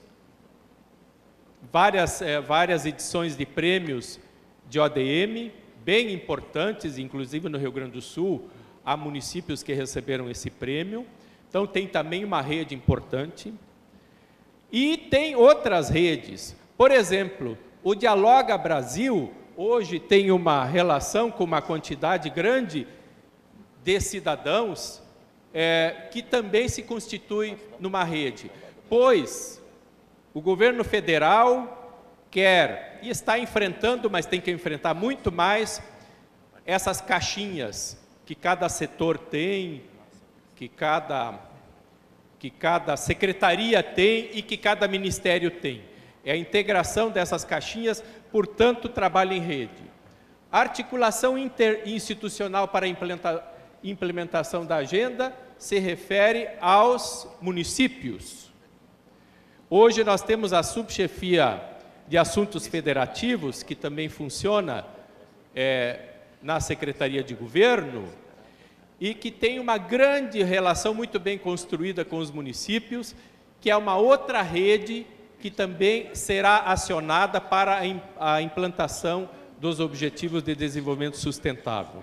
várias edições de prêmios de ODM, bem importantes, inclusive no Rio Grande do Sul, há municípios que receberam esse prêmio. Então, tem também uma rede importante. E tem outras redes. Por exemplo, o Dialoga Brasil, hoje tem uma relação com uma quantidade grande de cidadãos que também se constitui numa rede, pois o governo federal quer, e está enfrentando, mas tem que enfrentar muito mais, essas caixinhas que cada setor tem, que cada secretaria tem e que cada ministério tem. É a integração dessas caixinhas, portanto, trabalho em rede. A articulação interinstitucional para a implementação da agenda se refere aos municípios. Hoje nós temos a subchefia de assuntos federativos, que também funciona na Secretaria de Governo, e que tem uma grande relação muito bem construída com os municípios, que é uma outra rede que também será acionada para a implantação dos Objetivos de Desenvolvimento Sustentável.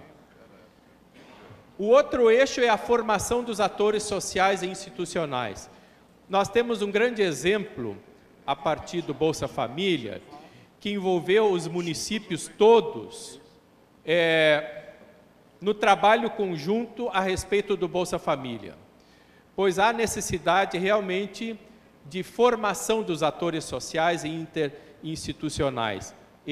O outro eixo é a formação dos atores sociais e institucionais. Nós temos um grande exemplo, a partir do Bolsa Família, que envolveu os municípios todos no trabalho conjunto a respeito do Bolsa Família, pois há necessidade realmente de formação dos atores sociais e interinstitucionais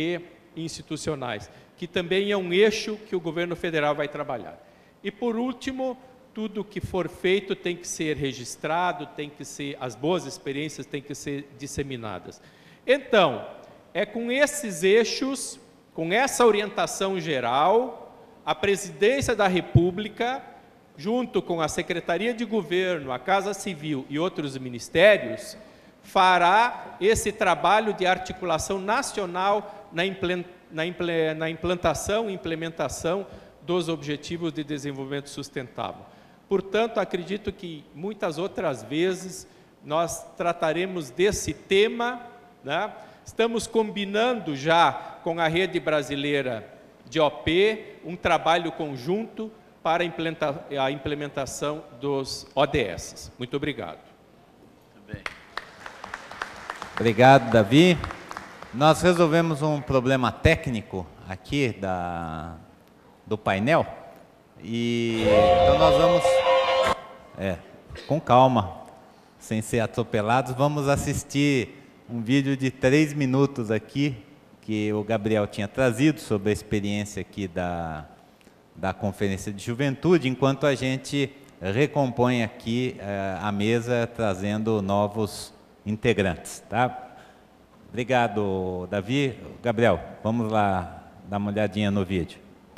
que também é um eixo que o governo federal vai trabalhar. E por último, tudo que for feito tem que ser registrado, as boas experiências têm que ser disseminadas. Então, é com esses eixos, com essa orientação geral, a Presidência da República, junto com a Secretaria de Governo, a Casa Civil e outros ministérios, fará esse trabalho de articulação nacional na implantação e implementação dos Objetivos de Desenvolvimento Sustentável. Portanto, acredito que muitas outras vezes nós trataremos desse tema, né? Estamos combinando já com a Rede Brasileira de OP um trabalho conjunto para a implementação dos ODS. Muito obrigado. Obrigado, Davi. Nós resolvemos um problema técnico aqui do painel. E então nós vamos, com calma, sem ser atropelados, vamos assistir um vídeo de 3 minutos aqui, que o Gabriel tinha trazido sobre a experiência aqui da Conferência de Juventude, enquanto a gente recompõe aqui a mesa, trazendo novos integrantes. Tá? Obrigado, Davi. Gabriel, vamos lá dar uma olhadinha no vídeo.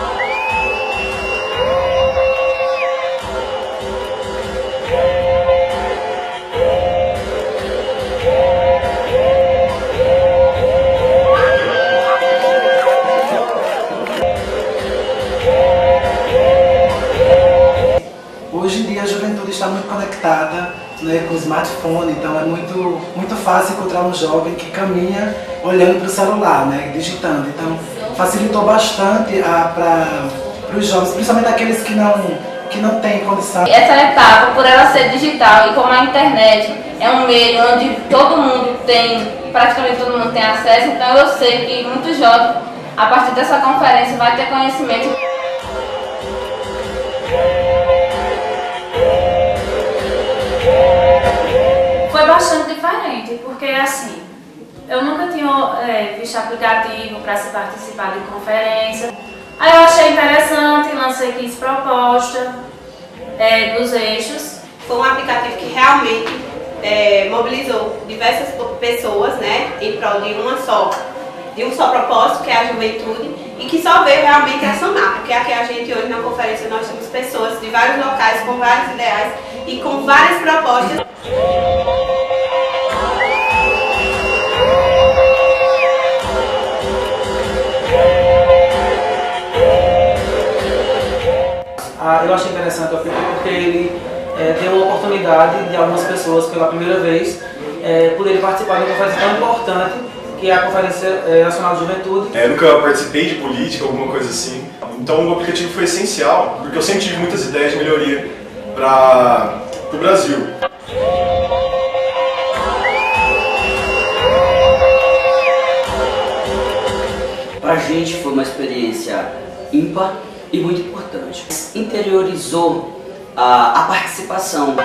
Hoje em dia a juventude está muito conectada, né, com o smartphone, então é muito fácil encontrar um jovem que caminha olhando para o celular, né, digitando. Então facilitou bastante para os jovens, principalmente aqueles que não têm condição. Essa etapa, por ela ser digital e como a internet é um meio onde todo mundo tem, praticamente todo mundo tem acesso, então eu sei que muitos jovens, a partir dessa conferência, vai ter conhecimento. Foi bastante diferente, porque assim, eu nunca tinha visto aplicativo para se participar de conferência. Aí eu achei interessante, lancei 15 propostas dos eixos. Foi um aplicativo que realmente mobilizou diversas pessoas, né, em prol de um só propósito, que é a juventude, e que só veio realmente a somar, porque aqui a gente hoje na conferência nós temos pessoas de vários locais, com vários ideais e com várias propostas. Eu achei interessante o aplicativo porque ele deu a oportunidade de algumas pessoas pela primeira vez poderem participar de uma conferência tão importante, que é a Conferência Nacional de Juventude. Eu nunca participei de política, alguma coisa assim, então o aplicativo foi essencial, porque eu sempre tive muitas ideias de melhoria para o Brasil. Para a gente foi uma experiência ímpar e muito importante. Interiorizou a participação.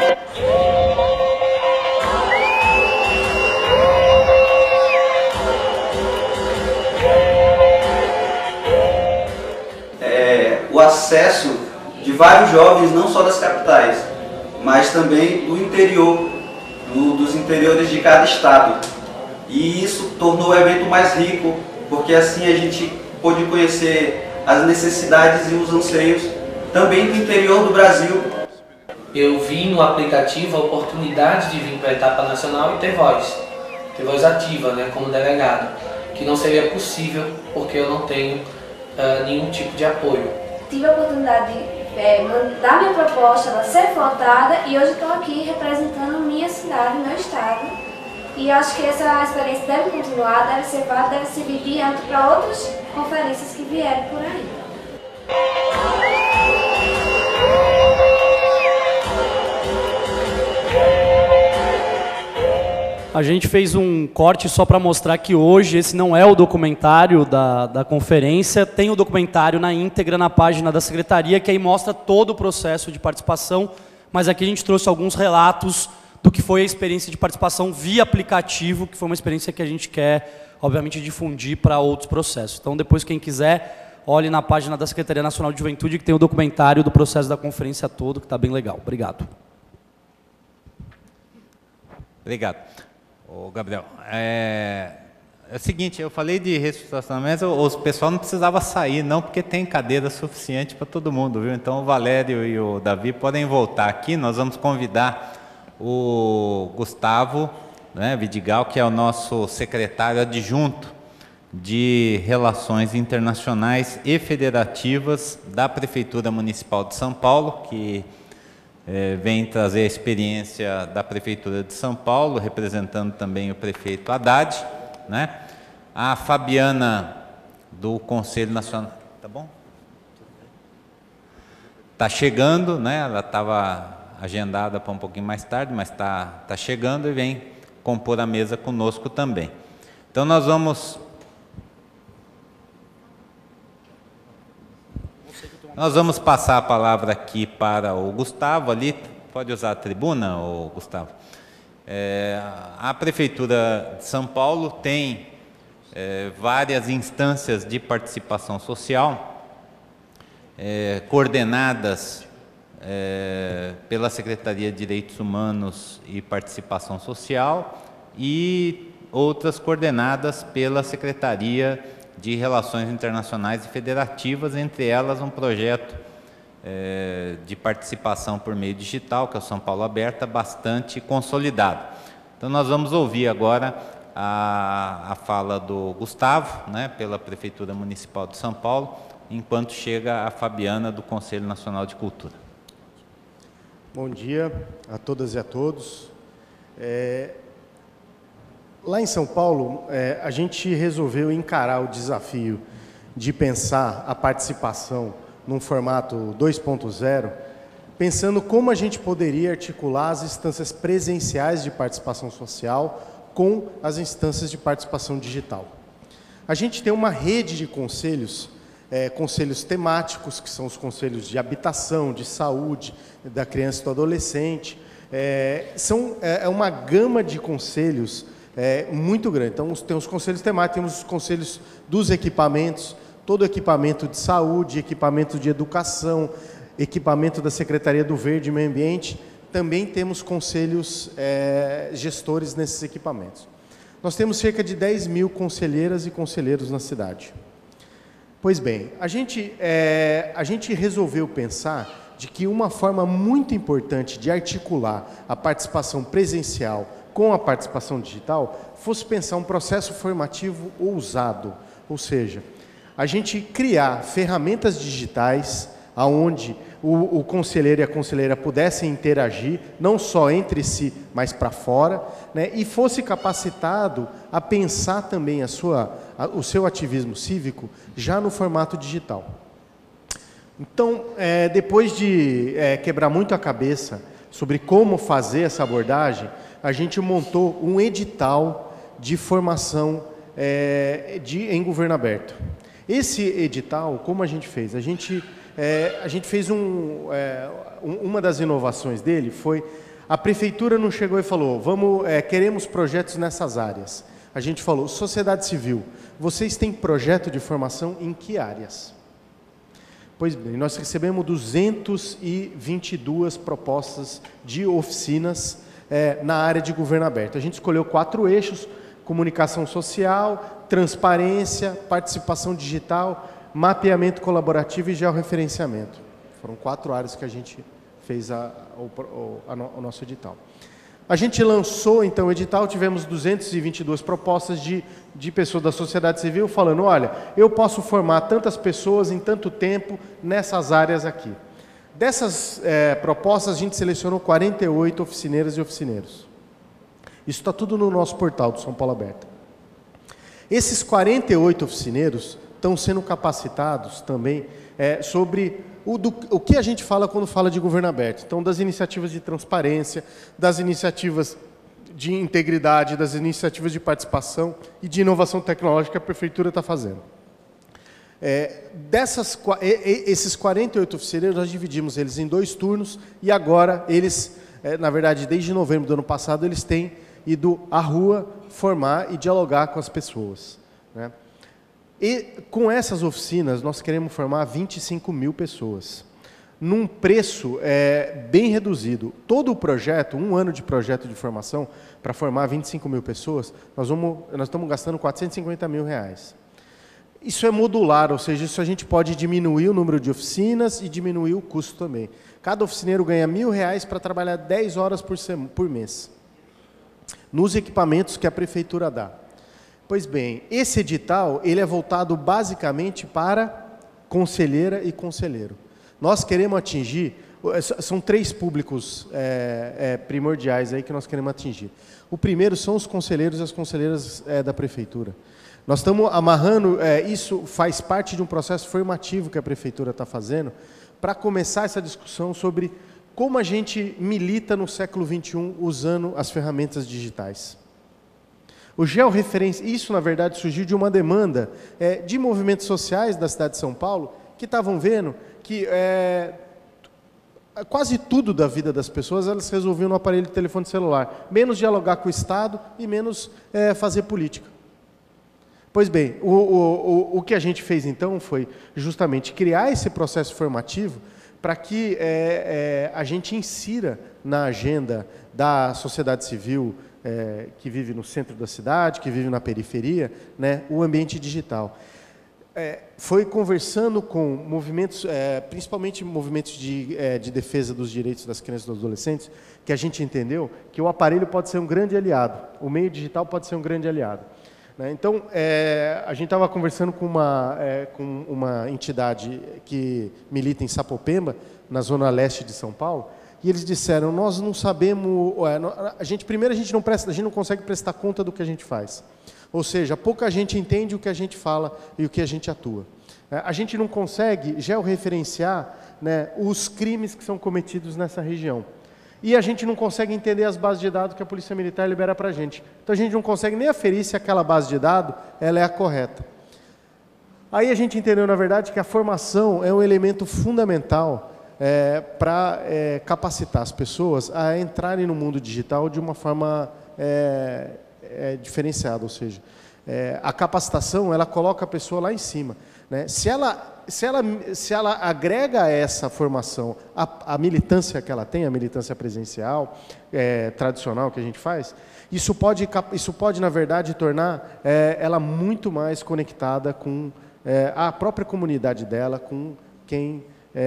O acesso de vários jovens, não só das capitais, mas também do interior, dos interiores de cada estado. E isso tornou o evento mais rico, porque assim a gente pôde conhecer as necessidades e os anseios também do interior do Brasil. Eu vi no aplicativo a oportunidade de vir para a etapa nacional e ter voz ativa, né, como delegado, que não seria possível porque eu não tenho nenhum tipo de apoio. Tive a oportunidade de mandar minha proposta, ela ser votada, e hoje estou aqui representando minha cidade, meu estado. E acho que essa experiência deve continuar, deve ser válida, deve servir de âmbito para outras conferências que vierem por aí. A gente fez um corte só para mostrar que hoje esse não é o documentário da conferência, tem o documentário na íntegra na página da Secretaria, que aí mostra todo o processo de participação, mas aqui a gente trouxe alguns relatos do que foi a experiência de participação via aplicativo, que foi uma experiência que a gente quer, obviamente, difundir para outros processos. Então, depois, quem quiser, olhe na página da Secretaria Nacional de Juventude, que tem o documentário do processo da conferência todo, que está bem legal. Obrigado. Obrigado. Ô, Gabriel, é o seguinte, eu falei de ressuscitação, mas o pessoal não precisava sair, não, porque tem cadeira suficiente para todo mundo, viu? Então, o Valério e o Davi podem voltar aqui, nós vamos convidar o Gustavo, né, Vidigal, que é o nosso secretário adjunto de Relações Internacionais e Federativas da Prefeitura Municipal de São Paulo, que vem trazer a experiência da Prefeitura de São Paulo, representando também o prefeito Haddad, né? A Fabiana, do Conselho Nacional... Tá bom? Está chegando, né? Ela estava agendada para um pouquinho mais tarde, mas está chegando e vem compor a mesa conosco também. Então, nós vamos... Nós vamos passar a palavra aqui para o Gustavo, ali, pode usar a tribuna, Gustavo. A Prefeitura de São Paulo tem várias instâncias de participação social, coordenadas pela Secretaria de Direitos Humanos e Participação Social e outras coordenadas pela Secretaria de Relações Internacionais e Federativas, entre elas um projeto de participação por meio digital, que é o São Paulo Aberta, bastante consolidado. Então nós vamos ouvir agora a fala do Gustavo, né, pela Prefeitura Municipal de São Paulo, enquanto chega a Fabiana do Conselho Nacional de Cultura. Bom dia a todas e a todos. Lá em São Paulo, a gente resolveu encarar o desafio de pensar a participação num formato 2.0, pensando como a gente poderia articular as instâncias presenciais de participação social com as instâncias de participação digital. A gente tem uma rede de conselhos, conselhos temáticos, que são os conselhos de habitação, de saúde, da criança e do adolescente. É uma gama de conselhos muito grande. Então, tem os conselhos temáticos, temos os conselhos dos equipamentos, todo equipamento de saúde, equipamento de educação, equipamento da Secretaria do Verde e Meio Ambiente. Também temos conselhos gestores nesses equipamentos. Nós temos cerca de 10 mil conselheiras e conselheiros na cidade. Pois bem, a gente resolveu pensar de que uma forma muito importante de articular a participação presencial com a participação digital fosse pensar um processo formativo ousado, ou seja, a gente criar ferramentas digitais onde o conselheiro e a conselheira pudessem interagir, não só entre si, mas para fora, né, e fosse capacitado a pensar também o seu ativismo cívico já no formato digital. Então, depois de quebrar muito a cabeça sobre como fazer essa abordagem, a gente montou um edital de formação em governo aberto. Esse edital, como a gente fez? A gente fez uma das inovações dele foi, a prefeitura não chegou e falou, queremos projetos nessas áreas. A gente falou, sociedade civil, vocês têm projeto de formação em que áreas? Pois bem, nós recebemos 222 propostas de oficinas na área de governo aberto. A gente escolheu 4 eixos: comunicação social, transparência, participação digital, mapeamento colaborativo e georreferenciamento. Foram 4 áreas que a gente fez o nosso edital. A gente lançou, então, o edital, tivemos 222 propostas de pessoas da sociedade civil falando, olha, eu posso formar tantas pessoas em tanto tempo nessas áreas aqui. Dessas propostas, a gente selecionou 48 oficineiras e oficineiros. Isso está tudo no nosso portal do São Paulo Aberta. Esses 48 oficineiros estão sendo capacitados também sobre o que a gente fala quando fala de governo aberto. Então, das iniciativas de transparência, das iniciativas de integridade, das iniciativas de participação e de inovação tecnológica que a prefeitura está fazendo. Esses 48 oficineiros, nós dividimos eles em 2 turnos e agora eles, na verdade, desde novembro do ano passado, eles têm ido à rua formar e dialogar com as pessoas, né? E com essas oficinas, nós queremos formar 25 mil pessoas, num preço bem reduzido. Todo o projeto, 1 ano de projeto de formação, para formar 25 mil pessoas, nós estamos gastando R$450 mil. Isso é modular, ou seja, isso a gente pode diminuir o número de oficinas e diminuir o custo também. Cada oficineiro ganha R$1.000 para trabalhar 10 horas por mês, nos equipamentos que a prefeitura dá. Pois bem, esse edital ele é voltado basicamente para conselheira e conselheiro. Nós queremos atingir, são 3 públicos primordiais aí que nós queremos atingir. O primeiro são os conselheiros e as conselheiras da prefeitura. Nós estamos amarrando, isso faz parte de um processo formativo que a prefeitura está fazendo, para começar essa discussão sobre como a gente milita no século XXI usando as ferramentas digitais. O georreferência, isso na verdade surgiu de uma demanda de movimentos sociais da cidade de São Paulo, que estavam vendo que quase tudo da vida das pessoas elas resolviam no aparelho de telefone celular, menos dialogar com o Estado e menos fazer política. Pois bem, o que a gente fez então foi justamente criar esse processo formativo para que a gente insira na agenda da sociedade civil que vive no centro da cidade, que vive na periferia, né, o ambiente digital. Foi conversando com movimentos, principalmente movimentos de defesa dos direitos das crianças e dos adolescentes, que a gente entendeu que o aparelho pode ser um grande aliado, o meio digital pode ser um grande aliado. Então, a gente estava conversando com uma entidade que milita em Sapopemba, na zona leste de São Paulo, e eles disseram, nós não sabemos, primeiro a gente não consegue prestar conta do que a gente faz. Ou seja, pouca gente entende o que a gente fala e o que a gente atua. A gente não consegue georreferenciar, né, os crimes que são cometidos nessa região. E a gente não consegue entender as bases de dados que a Polícia Militar libera para a gente. Então a gente não consegue nem aferir se aquela base de dados ela é a correta. Aí a gente entendeu, na verdade, que a formação é um elemento fundamental para capacitar as pessoas a entrarem no mundo digital de uma forma diferenciada, ou seja, a capacitação ela coloca a pessoa lá em cima, né? Se ela agrega a essa formação a militância que ela tem, a militância presencial, tradicional que a gente faz, isso pode na verdade tornar ela muito mais conectada com a própria comunidade dela, com quem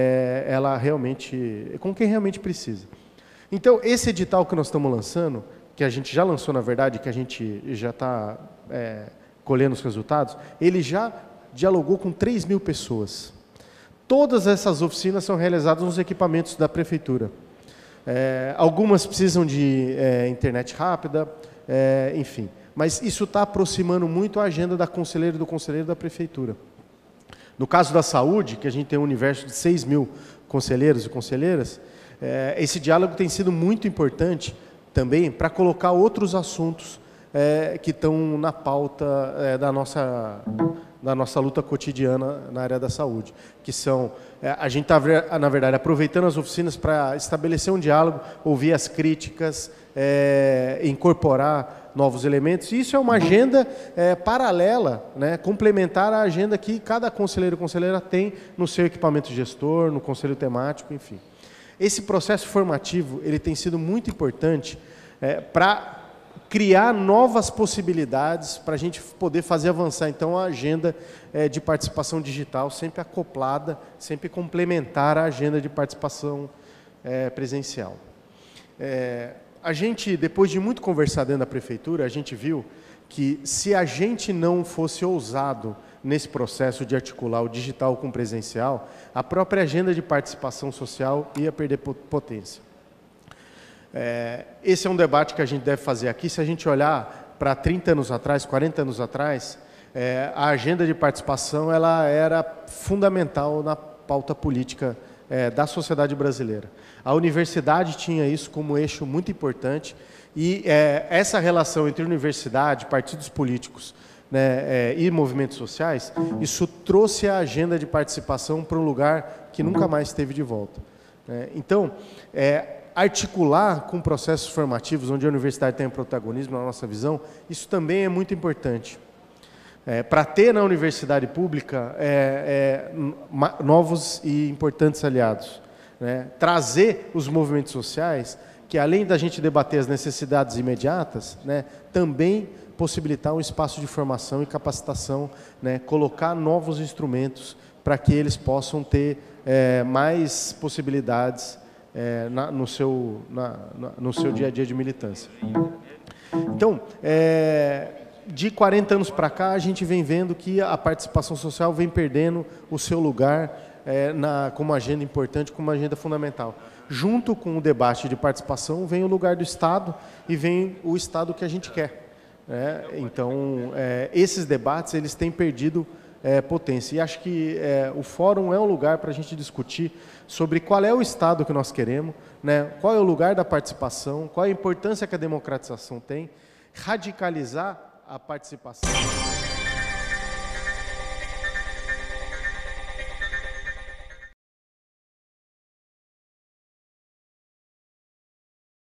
com quem realmente precisa. Então, esse edital que nós estamos lançando, que a gente já lançou, na verdade, que a gente já está colhendo os resultados, ele já dialogou com 3.000 pessoas. Todas essas oficinas são realizadas nos equipamentos da Prefeitura. Algumas precisam de internet rápida, enfim. Mas isso está aproximando muito a agenda da conselheira e do conselheiro da Prefeitura. No caso da saúde, que a gente tem um universo de 6.000 conselheiros e conselheiras, esse diálogo tem sido muito importante também para colocar outros assuntos que estão na pauta da nossa luta cotidiana na área da saúde, que são, a gente está, na verdade, aproveitando as oficinas para estabelecer um diálogo, ouvir as críticas, incorporar novos elementos. E isso é uma agenda paralela, né, complementar à agenda que cada conselheiro e conselheira tem no seu equipamento gestor, no conselho temático, enfim. Esse processo formativo ele tem sido muito importante para criar novas possibilidades para a gente poder fazer avançar, então, a agenda de participação digital, sempre acoplada, sempre complementar à agenda de participação presencial. A gente, depois de muito conversar dentro da Prefeitura, a gente viu que se a gente não fosse ousado nesse processo de articular o digital com o presencial, a própria agenda de participação social ia perder potência. Esse é um debate que a gente deve fazer aqui. Se a gente olhar para 30 anos atrás, 40 anos atrás, a agenda de participação ela era fundamental na pauta política da sociedade brasileira. A universidade tinha isso como eixo muito importante e essa relação entre universidade, partidos políticos, né, e movimentos sociais, isso trouxe a agenda de participação para um lugar que nunca mais esteve de volta. Então, articular com processos formativos, onde a universidade tem protagonismo, na nossa visão, isso também é muito importante. Para ter na universidade pública novos e importantes aliados. Né? Trazer os movimentos sociais, que além da gente debater as necessidades imediatas, né, também possibilitar um espaço de formação e capacitação, né, colocar novos instrumentos para que eles possam ter mais possibilidades no seu dia a dia de militância. Então, de 40 anos para cá, a gente vem vendo que a participação social vem perdendo o seu lugar como agenda importante, como agenda fundamental. Junto com o debate de participação, vem o lugar do Estado e vem o Estado que a gente quer. Então, esses debates eles têm perdido potência. E acho que o fórum é um lugar para a gente discutir sobre qual é o Estado que nós queremos, né? Qual é o lugar da participação, qual é a importância que a democratização tem, radicalizar a participação.